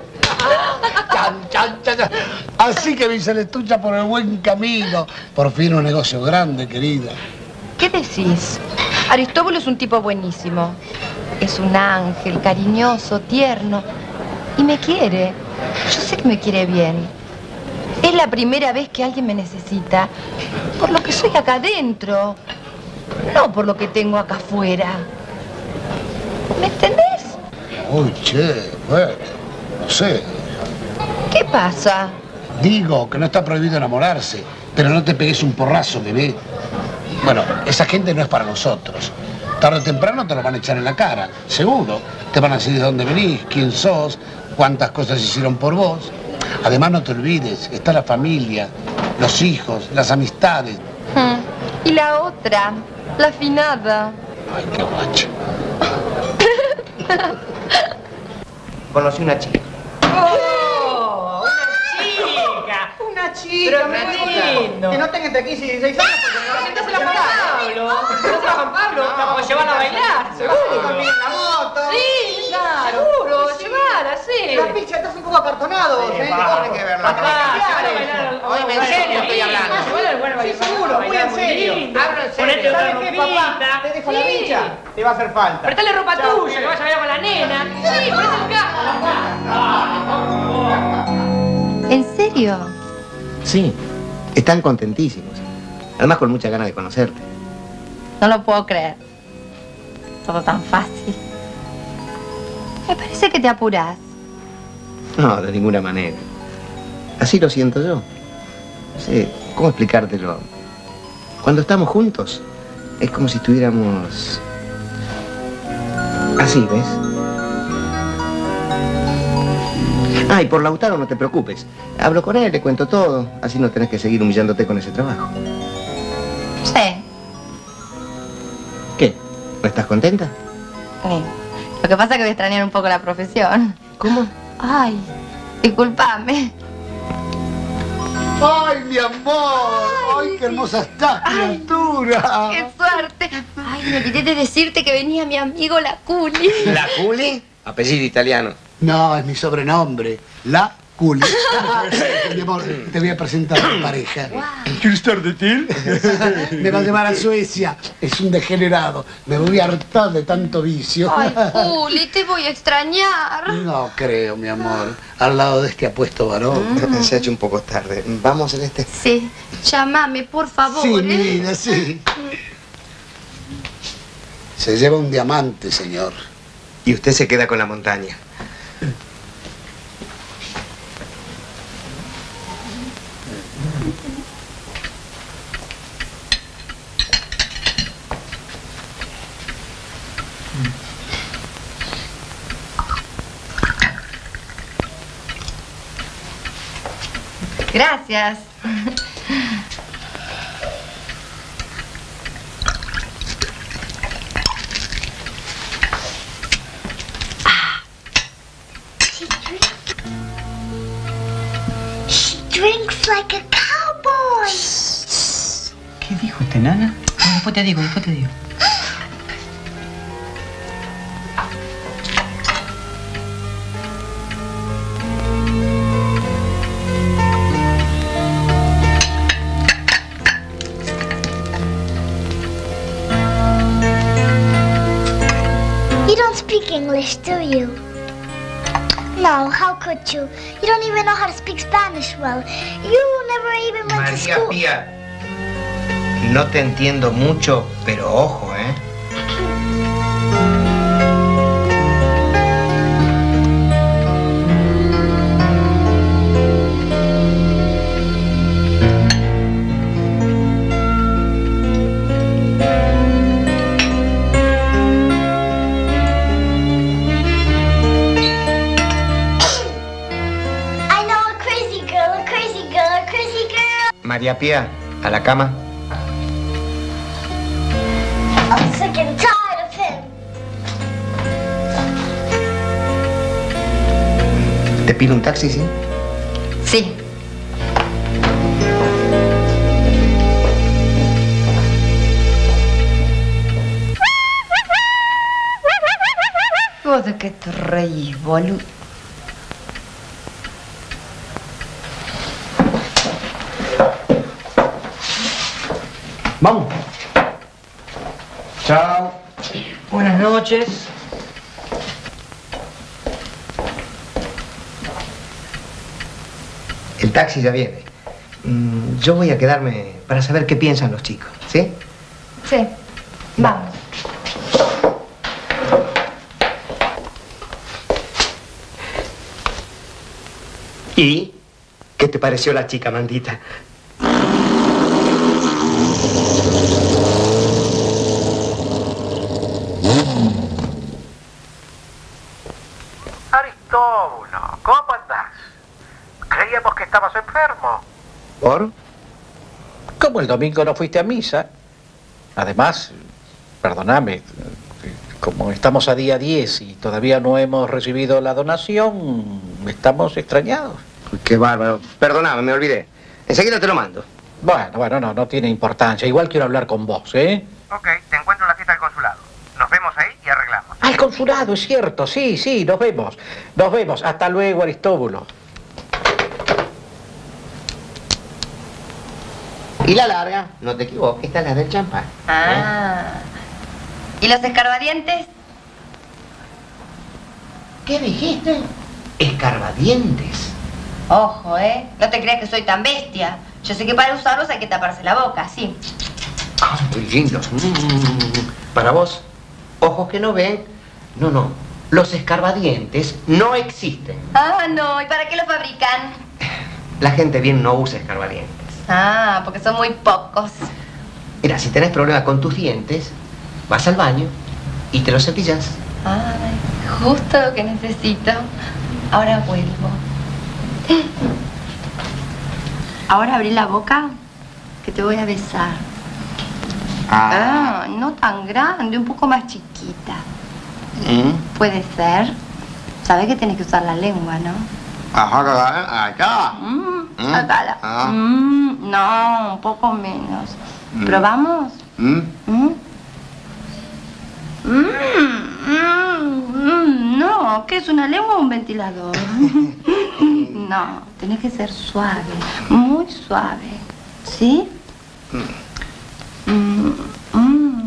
Chan, chan, chan, chan. Así que mi Celestucha por el buen camino. Por fin un negocio grande, querida. ¿Qué decís? Aristóbulo es un tipo buenísimo. Es un ángel, cariñoso, tierno. Y me quiere. Yo sé que me quiere bien. Él Es la primera vez que alguien me necesita por lo que soy acá adentro, no por lo que tengo acá afuera. ¿Me entendés? Uy, che, bueno, no sé. ¿Qué pasa? Digo que no está prohibido enamorarse, pero no te pegues un porrazo, bebé. Bueno, esa gente no es para nosotros. Tarde o temprano te lo van a echar en la cara, seguro. Te van a decir de dónde venís, quién sos, cuántas cosas hicieron por vos. Además, no te olvides, está la familia, los hijos, las amistades. Hmm. Y la otra, la afinada. Ay, qué guacha. Conocí una chica. ¡Oh! ¡Una chica! ¡Una chica! Pero muy qué lindo. Que no tenga entre quince y dieciséis años porque... Presentásela a Juan Pablo. Presentásela a Juan Pablo. La vamos a llevar a bailar, seguro. También en la moto. Sí, claro. Seguro, llevarla, sí. La picha, estás un poco acartonado. Sí, ¿eh? va. Tiene que verlo. Papá, llevarla a bailar. Oye, en serio estoy hablando. Sí, seguro, muy en serio. Hablo en serio. Ponete otra ¿Sabes qué, papá? ropita. Te dejo la Sí. bicha. Te va a hacer falta. Prestale ropa Chao, tuya, que vaya a bailar con la nena. Sí, presta el carro. ¿En serio? Sí, están contentísimos. Además con muchas ganas de conocerte. No lo puedo creer. Todo tan fácil. Me parece que te apurás. No, de ninguna manera. Así lo siento yo. No sé, ¿cómo explicártelo? Cuando estamos juntos, es como si estuviéramos... así, ¿ves? Ah, y por Lautaro no te preocupes. Hablo con él, le cuento todo. Así no tenés que seguir humillándote con ese trabajo. Sí. ¿Qué? ¿No estás contenta? Sí. Lo que pasa es que voy a extrañar un poco la profesión. ¿Cómo? Ay, discúlpame. ¡Ay, mi amor! ¡Ay, qué hermosa estás, criatura! ¡Qué suerte! Ay, me olvidé de decirte que venía mi amigo La Culi. ¿La Culi? Apellido italiano. No, es mi sobrenombre. La Culi. Mi amor, te voy a presentar a mi pareja. ¿Quieres estar de ti? Me va a llevar a Suecia. Es un degenerado. Me voy a hartar de tanto vicio. Ay, Juli, te voy a extrañar. No creo, mi amor. Al lado de este apuesto varón. Mm. Se ha hecho un poco tarde. ¿Vamos, Celeste? Sí, llámame, por favor. Sí, ¿eh? mi vida, sí. Se lleva un diamante, señor. Y usted se queda con la montaña. Gracias. She drinks like a cowboy. ¿Qué dijo usted, nana? No, después te digo, después te digo. You don't speak English, do you? No, how could you? You don't even know how to speak Spanish well. You never even went to María school. Pía, no te entiendo mucho, pero ojo, ¿eh? I know a crazy girl, a crazy girl, a crazy girl. María Pía, a la cama. I'm sick and tired of him. ¿Te pido un taxi, sí? Sí. ¿Vos de qué te reís, boludo? Vamos. Chao. Buenas noches. El taxi ya viene. mm, yo voy a quedarme para saber qué piensan los chicos, ¿sí? Sí, vamos. ¿Y qué te pareció la chica, Mandita? Aristóbulo, ¿cómo andás? Creíamos que estabas enfermo. ¿Por? Como el domingo no fuiste a misa. Además, perdóname, como estamos a día diez y todavía no hemos recibido la donación, estamos extrañados. Qué bárbaro. Perdóname, me olvidé. Enseguida te lo mando. Bueno, bueno, no, no tiene importancia. Igual quiero hablar con vos, ¿eh? Ok, te encuentro en la fiesta del consulado. Nos vemos ahí y arreglamos. Al consulado, es cierto. Sí, sí, nos vemos. Nos vemos. Hasta luego, Aristóbulo. Y la larga, no te equivoques, esta es la del champán. Ah. ¿Y los escarbadientes? ¿Qué dijiste? Escarbadientes. Ojo, ¿eh? No te creas que soy tan bestia. Yo sé que para usarlos hay que taparse la boca, sí. Ah, muy lindos. Mm. Para vos, ojos que no ven. No, no. Los escarbadientes no existen. Ah, no. ¿Y para qué los fabrican? La gente bien no usa escarbadientes. Ah, porque son muy pocos. Mira, si tenés problemas con tus dientes, vas al baño y te los cepillas. Ay, justo lo que necesito. Ahora vuelvo. Ahora abrí la boca, que te voy a besar. Ah, no tan grande, un poco más chiquita. Mm. Puede ser. Sabes que tienes que usar la lengua, ¿no? Ajá, acá. Mm, Mm. acá. Ah. Mm, no, un poco menos. Mm. ¿Probamos? Mm. Mm. Mm, mm, mm, no, ¿qué es una lengua o un ventilador? No, tenés que ser suave, muy suave. ¿Sí? Mm, mm.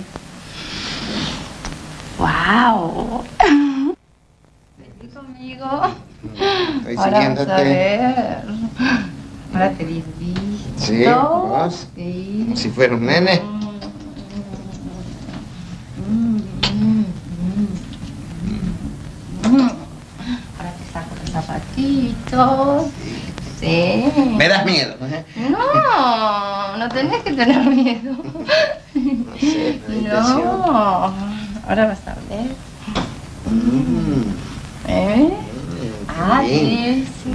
Wow. Vení conmigo. Estoy Ahora siguiéndote. vamos a ver. Ahora te divisto. Sí, vos. Sí. Como si fuera un nene. Ahora te saco los zapatitos. Sí. Me das miedo, ¿eh? No, no tenés que tener miedo. No sé, No. Ahora vas a ver. ¿Eh? Ah, sí, sí.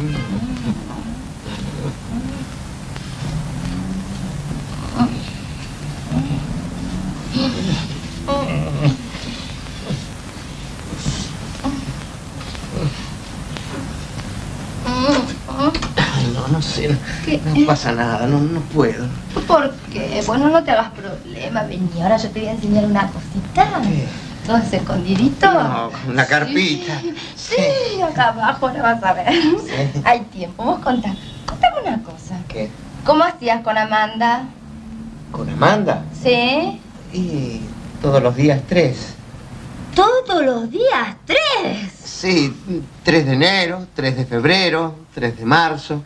No, no sé, ¿Qué? no, no pasa nada, no, no puedo. ¿Por qué? Bueno, no te hagas problema. Vení, ahora yo te voy a enseñar una cosita. ¿Todo ese escondidito? No, con una carpita. Sí, sí, acá abajo, ahora vas a ver. Sí. Hay tiempo. Vos contá. Contame una cosa. ¿Qué? ¿Cómo hacías con Amanda? ¿Con Amanda? ¿Sí? Y todos los días tres. ¿Todos los días tres? Sí, tres de enero, tres de febrero, tres de marzo.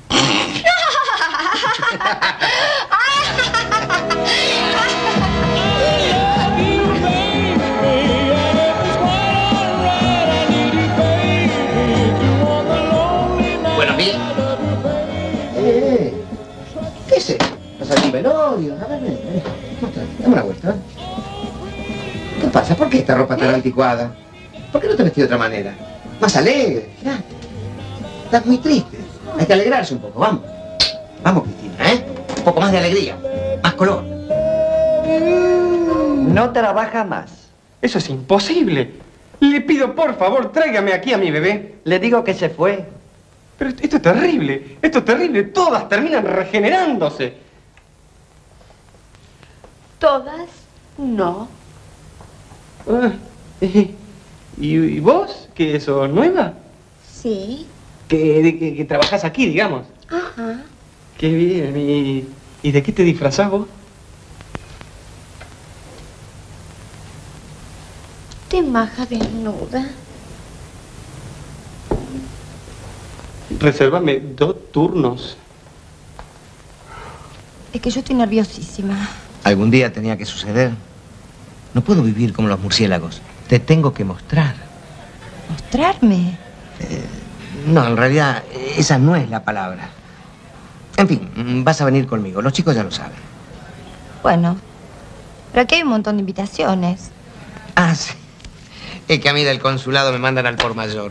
Buenos días. Eh, ¿Qué es eso? ¿Vas a un velorio? A ver, ven, ven. Mostrate, dame una vuelta. ¿Qué pasa? ¿Por qué esta ropa tan anticuada? ¿Por qué no te has vestido de otra manera? Más alegre, fíjate. Estás muy triste. Hay que alegrarse un poco, vamos. Vamos, Cristina, ¿eh? Un poco más de alegría, más color. No trabaja más. Eso es imposible. Le pido, por favor, tráigame aquí a mi bebé. Le digo que se fue. Pero esto es terrible. Esto es terrible. Todas terminan regenerándose. Todas, no. Ah, ¿y, y vos? ¿Que sos nueva? Sí. ¿Que, de, que, que trabajás aquí, digamos? Ajá. Qué bien. ¿Y, y de qué te disfrazás vos? De maja desnuda. Resérvame dos turnos. Es que yo estoy nerviosísima. Algún día tenía que suceder. No puedo vivir como los murciélagos. Te tengo que mostrar. ¿Mostrarme? Eh, no, en realidad, esa no es la palabra. En fin, vas a venir conmigo. Los chicos ya lo saben. Bueno, pero aquí hay un montón de invitaciones. Ah, sí. Es que a mí del consulado me mandan al por mayor.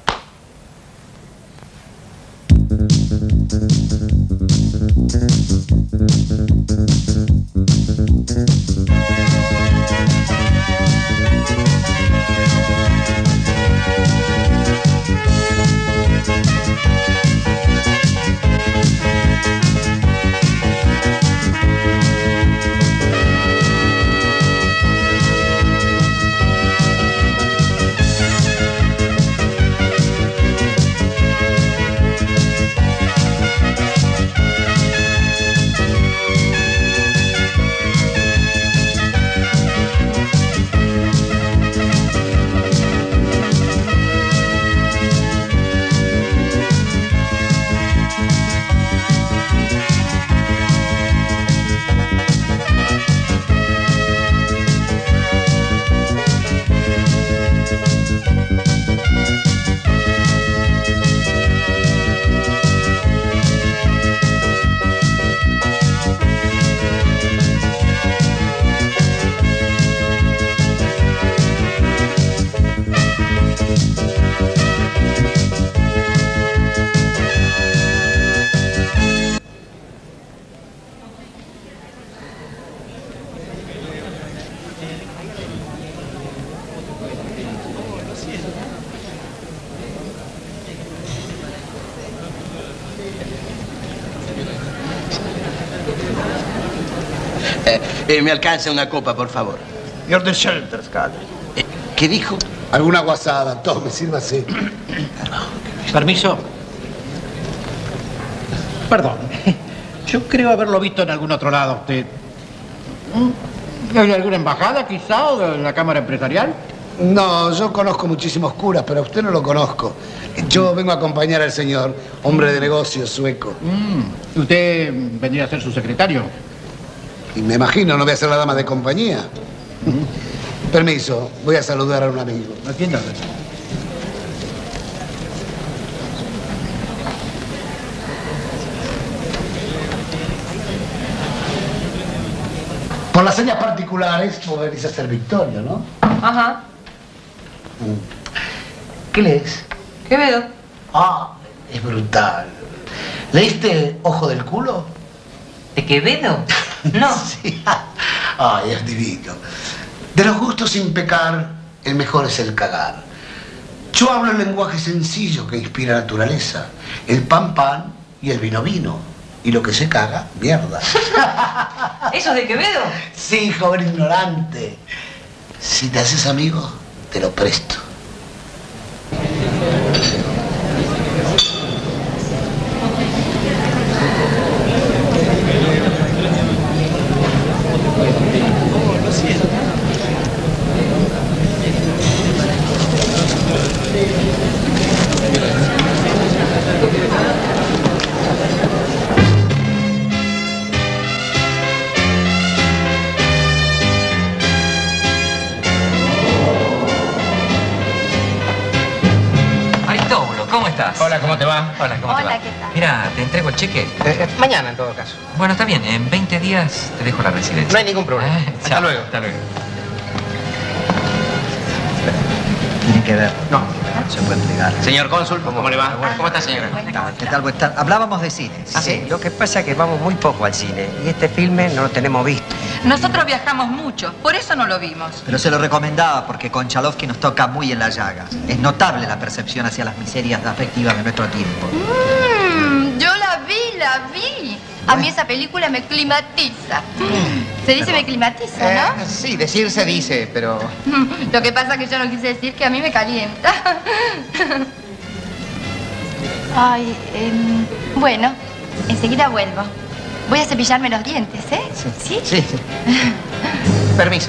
Eh, me alcanza una copa, por favor. You're the shelter, Scotty. Eh, ¿Qué dijo? Alguna guasada, tome, sírvase. Permiso. Perdón. Yo creo haberlo visto en algún otro lado, usted. ¿En alguna embajada, quizá, o de la Cámara Empresarial? No, yo conozco muchísimos curas, pero a usted no lo conozco. Yo vengo a acompañar al señor, hombre de negocios sueco. Mm. ¿Usted vendría a ser su secretario? Y me imagino, no voy a ser la dama de compañía. Mm. Permiso, voy a saludar a un amigo. Atiéndame. Por las señas particulares, vos venís a ser Victorio, ¿no? Ajá. ¿Qué lees? Quevedo. Ah, es brutal. ¿Leíste Ojo del Culo? ¿De Quevedo? No. Sí. Ay, es divino. De los gustos sin pecar, el mejor es el cagar. Yo hablo el lenguaje sencillo que inspira naturaleza. El pan, pan y el vino, vino. Y lo que se caga, mierda. ¿Eso es de Quevedo? Sí, joven ignorante. Si te haces amigo, te lo presto. Hola, ¿cómo te va? Hola, ¿cómo Hola, te va? ¿qué tal? Mira, te entrego el cheque. Eh, eh, mañana, en todo caso. Bueno, está bien. En veinte días te dejo la residencia. No hay ningún problema. Eh, Hasta chao, luego. Hasta luego. Tienen que ver. No, se puede entregar. Señor cónsul, ¿cómo, le va? ¿Cómo está, señora? ¿Qué tal? ¿Cómo está? Hablábamos de cine. ¿Ah, sí? Lo que pasa es que vamos muy poco al cine y este filme no lo tenemos visto. Nosotros viajamos mucho, por eso no lo vimos. Pero se lo recomendaba porque Konchalovsky nos toca muy en la llaga. Es notable la percepción hacia las miserias afectivas de nuestro tiempo. Mm, yo la vi, la vi. A mí esa película me climatiza. Se dice me climatiza, ¿no? Eh, sí, decir se dice, pero... Lo que pasa es que yo no quise decir que a mí me calienta. Ay, eh, bueno, enseguida vuelvo. Voy a cepillarme los dientes, ¿eh? ¿Sí? Sí. Sí. Permiso.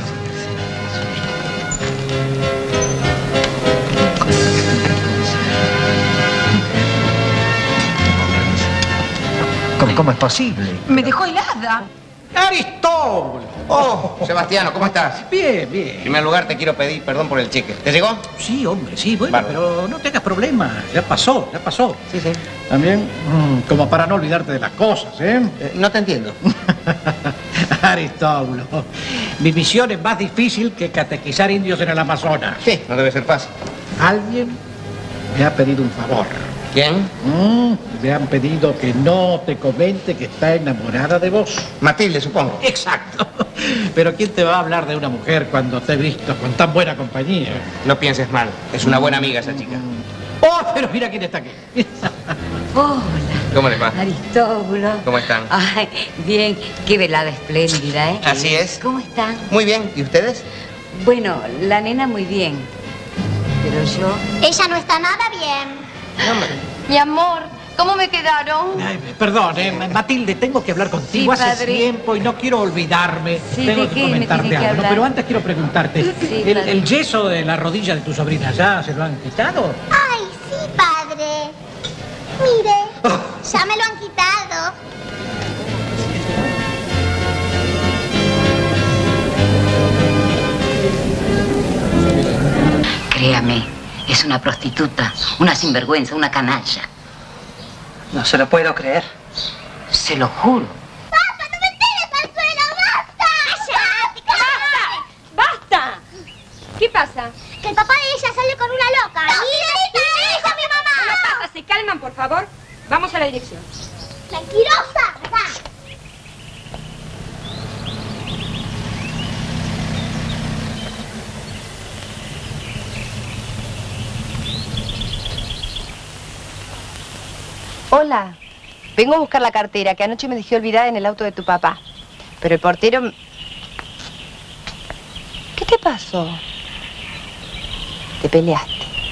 ¿Cómo? ¿Cómo es posible? Me dejó helada. ¡Aristóbulo! Oh, Sebastiano, ¿cómo estás? Bien, bien. En primer lugar, te quiero pedir perdón por el cheque. ¿Te llegó? Sí, hombre, sí, bueno, Bárbaro. pero no tengas problemas. Ya pasó, ya pasó. Sí, sí. También, mm, como para no olvidarte de las cosas, ¿eh? Eh, no te entiendo. Aristóbulo, mi misión es más difícil que catequizar indios en el Amazonas. Sí, no debe ser fácil. Alguien me ha pedido un favor. ¿Quién? Mm, me han pedido que no te comente que está enamorada de vos. Matilde, supongo. Exacto. Pero ¿quién te va a hablar de una mujer cuando te he visto con tan buena compañía? No pienses mal. Es una buena amiga esa chica. ¡Oh, pero mira quién está aquí! Hola, ¿Cómo les va? Aristóbulo. ¿Cómo están? Ay, bien, qué velada espléndida, ¿eh? Así es. ¿Cómo están? Muy bien. ¿Y ustedes? Bueno, la nena muy bien. Pero yo... Ella no está nada bien. Mi amor, ¿cómo me quedaron? Ay, perdón, eh, Matilde, tengo que hablar contigo Sí, hace padre. tiempo y no quiero olvidarme. Sí, tengo ¿de que qué me comentarte tiene que algo, ¿no? hablar? Pero antes quiero preguntarte, Sí, el, padre. el yeso de la rodilla de tu sobrina, ¿ya se lo han quitado? Ay, sí, padre. Mire, ya me lo han quitado. Créame, es una prostituta, una sinvergüenza, una canalla. No se lo puedo creer. Se lo juro. ¡Papá, no me tires al suelo! ¡Basta! ¡Basta! ¡Basta! ¿Qué pasa? Que el papá de ella sale con una loca. ¡No, señorita! ¡Ella, mi mamá! ¿Qué pasa? ¿Se calman, por favor? Vamos a la dirección. ¡Mentirosa! Acá. Hola. Vengo a buscar la cartera que anoche me dejé olvidada en el auto de tu papá. Pero el portero... ¿Qué te pasó? Te peleaste.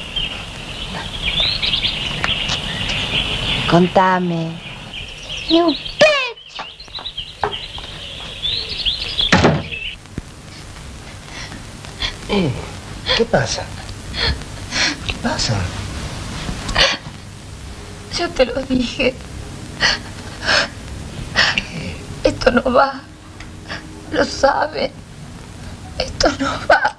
Contame. You bitch. Eh, ¿qué pasa? ¿Qué pasa? Yo te lo dije. Esto no va. Lo sabe. Esto no va.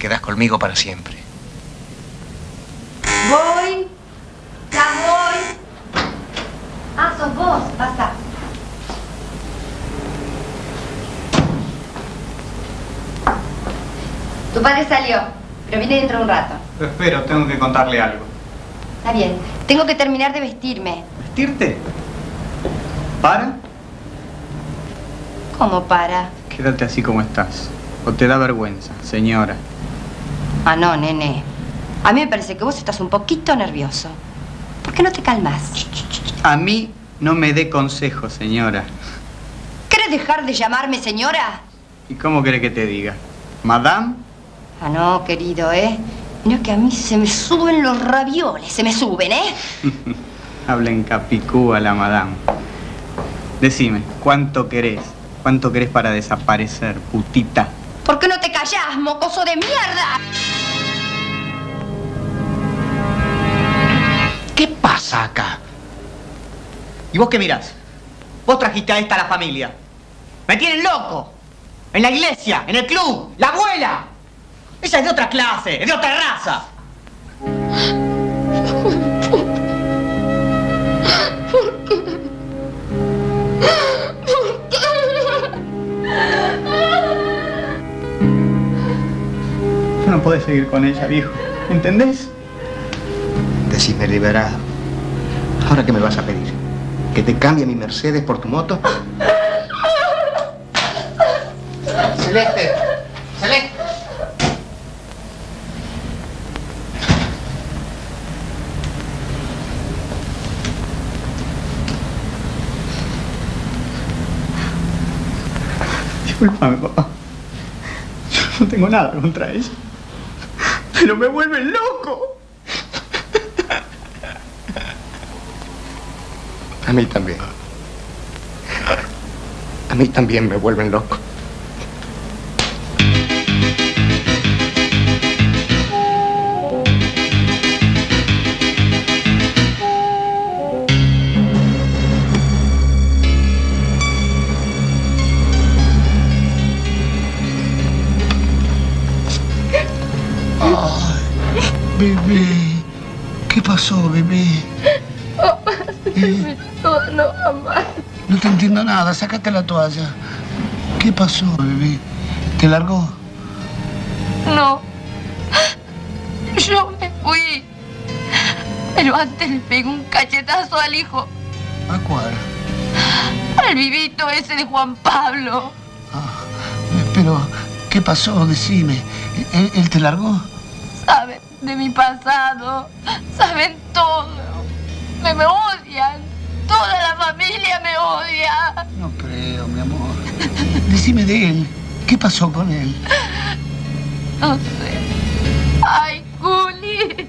quedás conmigo para siempre. Voy. Ya voy. Ah, sos vos. Pasa. Tu padre salió, pero viene dentro de un rato. Lo espero, tengo que contarle algo. Está bien. Tengo que terminar de vestirme. ¿Vestirte? ¿Para? ¿Cómo para? Quédate así como estás. ¿O te da vergüenza, señora? Ah, no, nene. A mí me parece que vos estás un poquito nervioso. ¿Por qué no te calmas? A mí no me dé consejo, señora. ¿Querés dejar de llamarme señora? ¿Y cómo quiere que te diga? ¿Madame? Ah, no, querido, ¿eh? No, es que a mí se me suben los ravioles, se me suben, ¿eh? Habla en capicúa la madame. Decime, ¿cuánto querés? ¿Cuánto querés para desaparecer, putita? ¿Por qué no te callás, mocoso de mierda? ¿Qué pasa acá? ¿Y vos qué mirás? Vos trajiste a esta a la familia. ¡Me tienen loco! En la iglesia, en el club, la abuela. Ella es de otra clase, es de otra raza. ¿Por qué? ¿Por qué? Tú no podés seguir con ella, viejo. ¿Entendés? Decime liberado. ¿Ahora qué me vas a pedir? ¿Que te cambie mi Mercedes por tu moto? Celeste, Celeste. Disculpame, papá. Yo no tengo nada contra ella. Pero me vuelve loco. A mí también. A mí también me vuelven loco. Bebé, ¿qué pasó, bebé? Papá, ¿Eh? todo, no, mamá. No te entiendo nada, sácate la toalla. ¿Qué pasó, bebé? ¿Te largó? No. Yo me fui. Pero antes le pegué un cachetazo al hijo. ¿A cuál? Al vivito ese de Juan Pablo. Eh, Pero, ¿qué pasó? Decime. ¿Él, él te largó? Saben de mi pasado. Saben todo. Me, me odian. Toda la familia me odia. No creo, mi amor. Decime de él. ¿Qué pasó con él? No sé. Ay, Juli.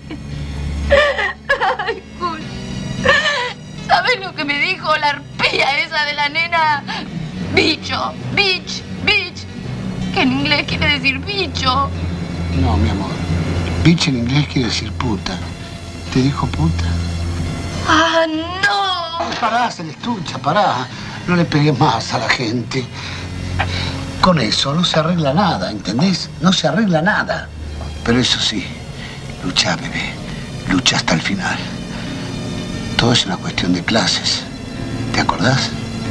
Ay, Juli. ¿Sabes lo que me dijo la arpía esa de la nena? Bicho, bitch, bitch. Que en inglés quiere decir bicho. No, mi amor. Bitch en inglés quiere decir puta. ¿Te dijo puta? ¡Ah, no! Pará, Celestucha, pará. No le pegues más a la gente. Con eso no se arregla nada, ¿entendés? No se arregla nada. Pero eso sí, lucha, bebé. Lucha hasta el final. Todo es una cuestión de clases. ¿Te acordás?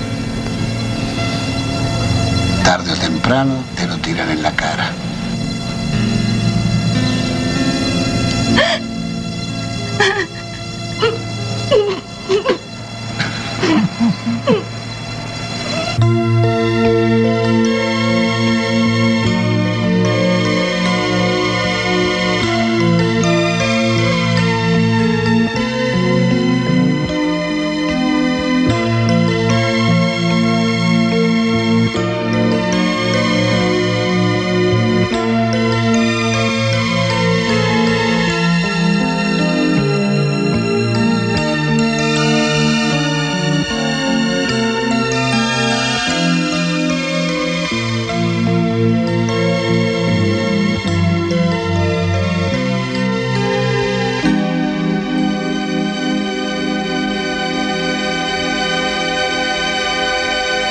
Tarde o temprano te lo tiran en la cara.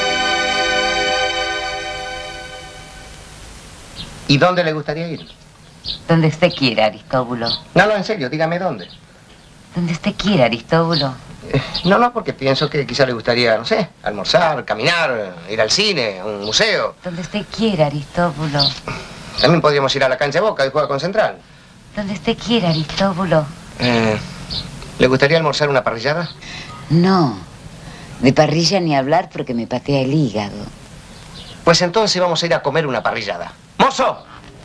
¿Y dónde le gustaría ir? Donde usted quiera, Aristóbulo. No, no, en serio, dígame dónde. Donde usted quiera, Aristóbulo. Eh, no, no, porque pienso que quizá le gustaría, no sé, almorzar, caminar, ir al cine, a un museo. Donde usted quiera, Aristóbulo. También podríamos ir a la cancha de Boca y jugar con Central. Donde usted quiera, Aristóbulo. Eh, ¿Le gustaría almorzar una parrillada? No, de parrilla ni hablar porque me patea el hígado. Pues entonces vamos a ir a comer una parrillada. ¡Mozo!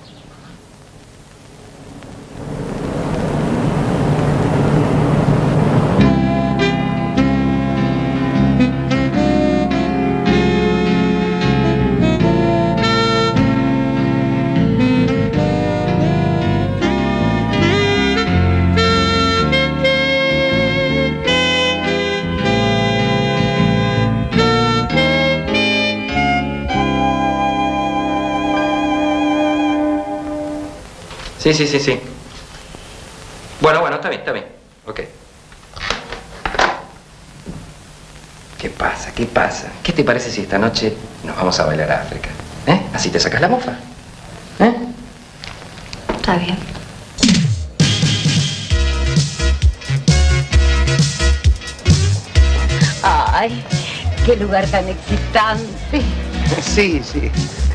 Sí, sí, sí, sí. Bueno, bueno, está bien, está bien. Ok. ¿Qué pasa? ¿Qué pasa? ¿Qué te parece si esta noche nos vamos a bailar a África? ¿Eh? Así te sacas la mofa. ¿Eh? Está bien. Ay, qué lugar tan excitante. Sí, sí.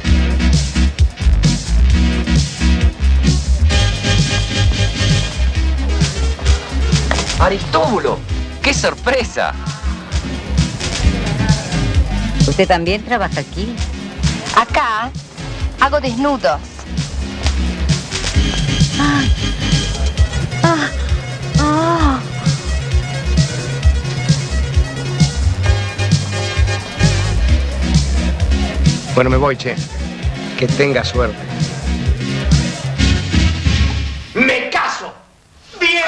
Aristóbulo, ¡qué sorpresa! ¿Usted también trabaja aquí? Acá hago desnudos. Ah, ah, ah. Bueno, me voy, che. Que tenga suerte. ¡Me caso! ¡Bien!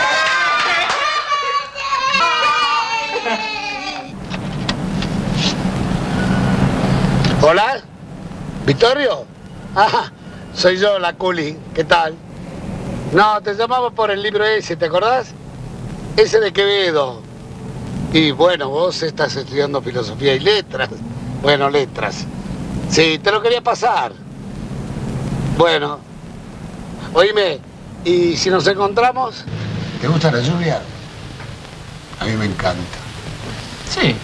Hola, Vittorio. Ah, soy yo, la Culi. ¿Qué tal? No, te llamamos por el libro ese, ¿te acordás? Ese de Quevedo. Y bueno, vos estás estudiando filosofía y letras. Bueno, letras. Sí, te lo quería pasar. Bueno, oíme, ¿y si nos encontramos? ¿Te gusta la lluvia? A mí me encanta. Sí.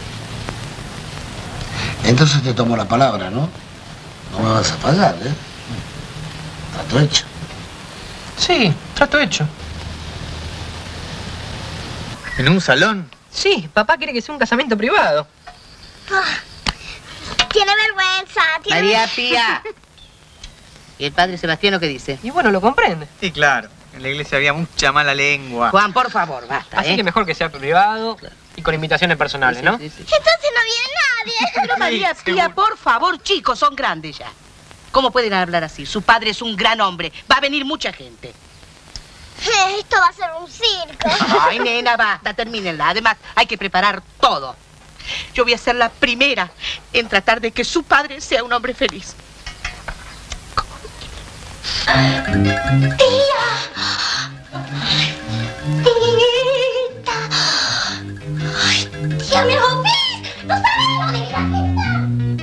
Entonces te tomo la palabra, ¿no? No me vas a fallar, ¿eh? Trato hecho. Sí, trato hecho. ¿En un salón? Sí, papá quiere que sea un casamiento privado. Tiene vergüenza, tiene... María Pía. ¿Y el padre Sebastiano qué dice? Y bueno, lo comprende. Sí, claro. En la iglesia había mucha mala lengua. Juan, por favor, basta, Así ¿eh? que mejor que sea privado y con invitaciones personales, Sí, ¿no? sí, sí, sí. Entonces no viene nadie. Pero María Pía, por favor, chicos, son grandes ya. ¿Cómo pueden hablar así? Su padre es un gran hombre. Va a venir mucha gente. Esto va a ser un circo. Ay, nena, basta, termínenla. Además, hay que preparar todo. Yo voy a ser la primera en tratar de que su padre sea un hombre feliz. Tía. Tita. Ay, tía, me rompí. No sabes lo de la fiesta.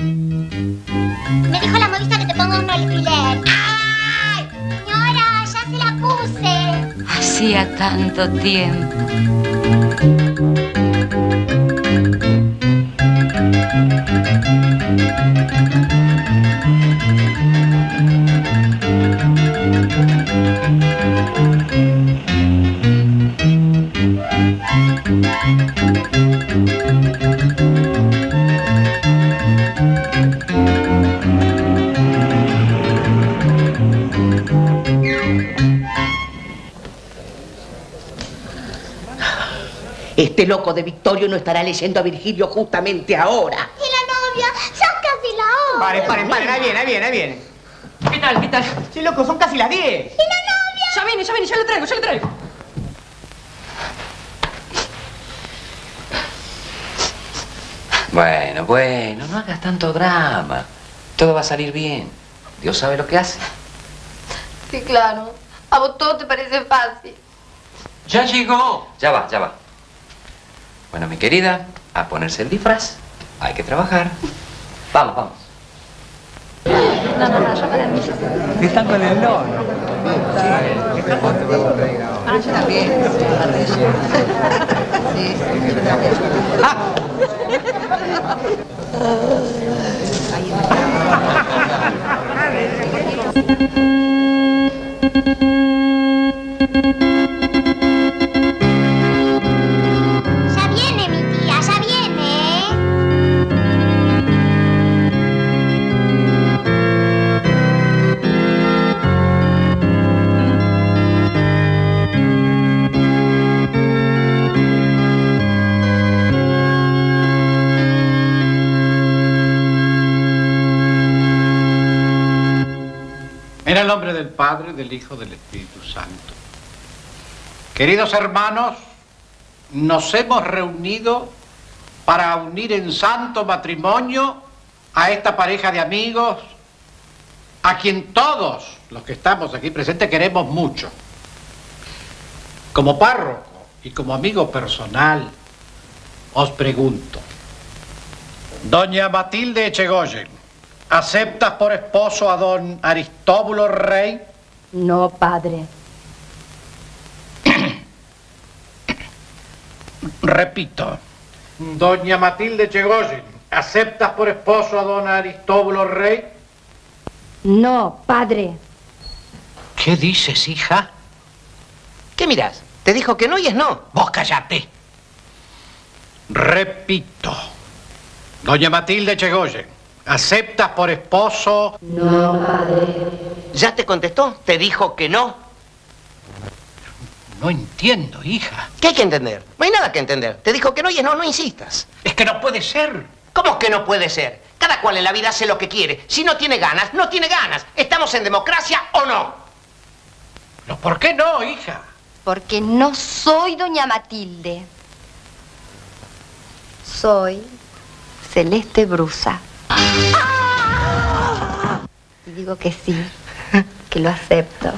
Me dijo la modista que te ponga un alfiler. ¡Ay! Señora, ya se la puse. Hacía tanto tiempo. Este loco de Victorio no estará leyendo a Virgilio justamente ahora. Y la novia, son casi la hora. Paren, paren, paren, ahí viene, ahí viene, ahí viene. ¿Qué tal, qué tal? Sí, loco, son casi las diez. ¿Y la novia? Ya viene, ya viene, ya le traigo, ya le traigo. Bueno, bueno, no hagas tanto drama. Todo va a salir bien. Dios sabe lo que hace. Sí, claro. A vos todo te parece fácil. ¡Ya llegó! Ya va, ya va. Bueno, mi querida, a ponerse el disfraz. Hay que trabajar. Vamos, vamos. No, no, no, yo para mí. Están con el nono. Ah, yo también. Sí, yo también. ¡Ah! Ya viene mi tía, ya viene. En el nombre del Padre, del Hijo, del Espíritu Santo. Queridos hermanos, nos hemos reunido para unir en santo matrimonio a esta pareja de amigos, a quien todos los que estamos aquí presentes queremos mucho. Como párroco y como amigo personal, os pregunto, doña Matilde Echegoyen, ¿aceptas por esposo a don Aristóbulo Rey? No, padre. Repito, doña Matilde Echegoyen, ¿aceptas por esposo a don Aristóbulo Rey? No, padre. ¿Qué dices, hija? ¿Qué mirás? Te dijo que no y es no. Vos cállate. Repito, doña Matilde Echegoyen, ¿aceptas por esposo? No, padre. ¿Ya te contestó? ¿Te dijo que no? No entiendo, hija. ¿Qué hay que entender? No hay nada que entender. Te dijo que no y es no, no insistas. Es que no puede ser. ¿Cómo que no puede ser? Cada cual en la vida hace lo que quiere. Si no tiene ganas, no tiene ganas. ¿Estamos en democracia o no? ¿Pero por qué no, hija? Porque no soy doña Matilde. Soy Celeste Brusa. Y digo que sí, que lo acepto.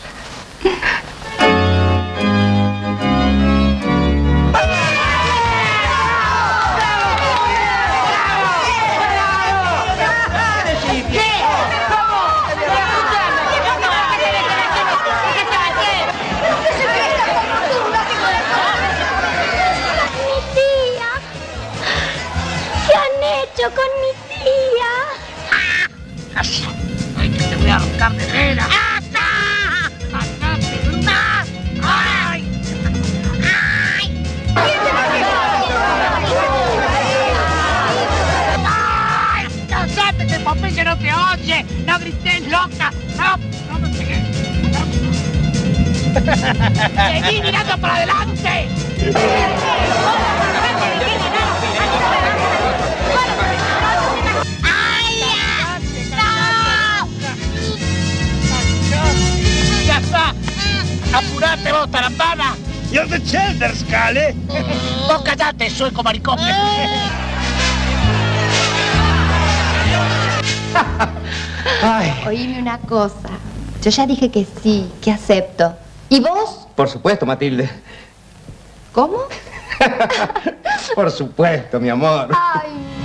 Con mi tía. Ay, que te voy a arrancar de veras. ¡Ay! ¡Ay! ¡Ay! ¡Cállate, que Popeye no te oye! ¡No grites, loca! ¡No! ¡No me pegues! ¡Seguí mirando para adelante! ¡Ya está! ¡Apurate vos, tarambana! ¡Yo te Scale! ¡Vos callate, sueco maricón! Ay. Oíme una cosa. Yo ya dije que sí, que acepto. ¿Y vos? Por supuesto, Matilde. ¿Cómo? Por supuesto, mi amor. Ay,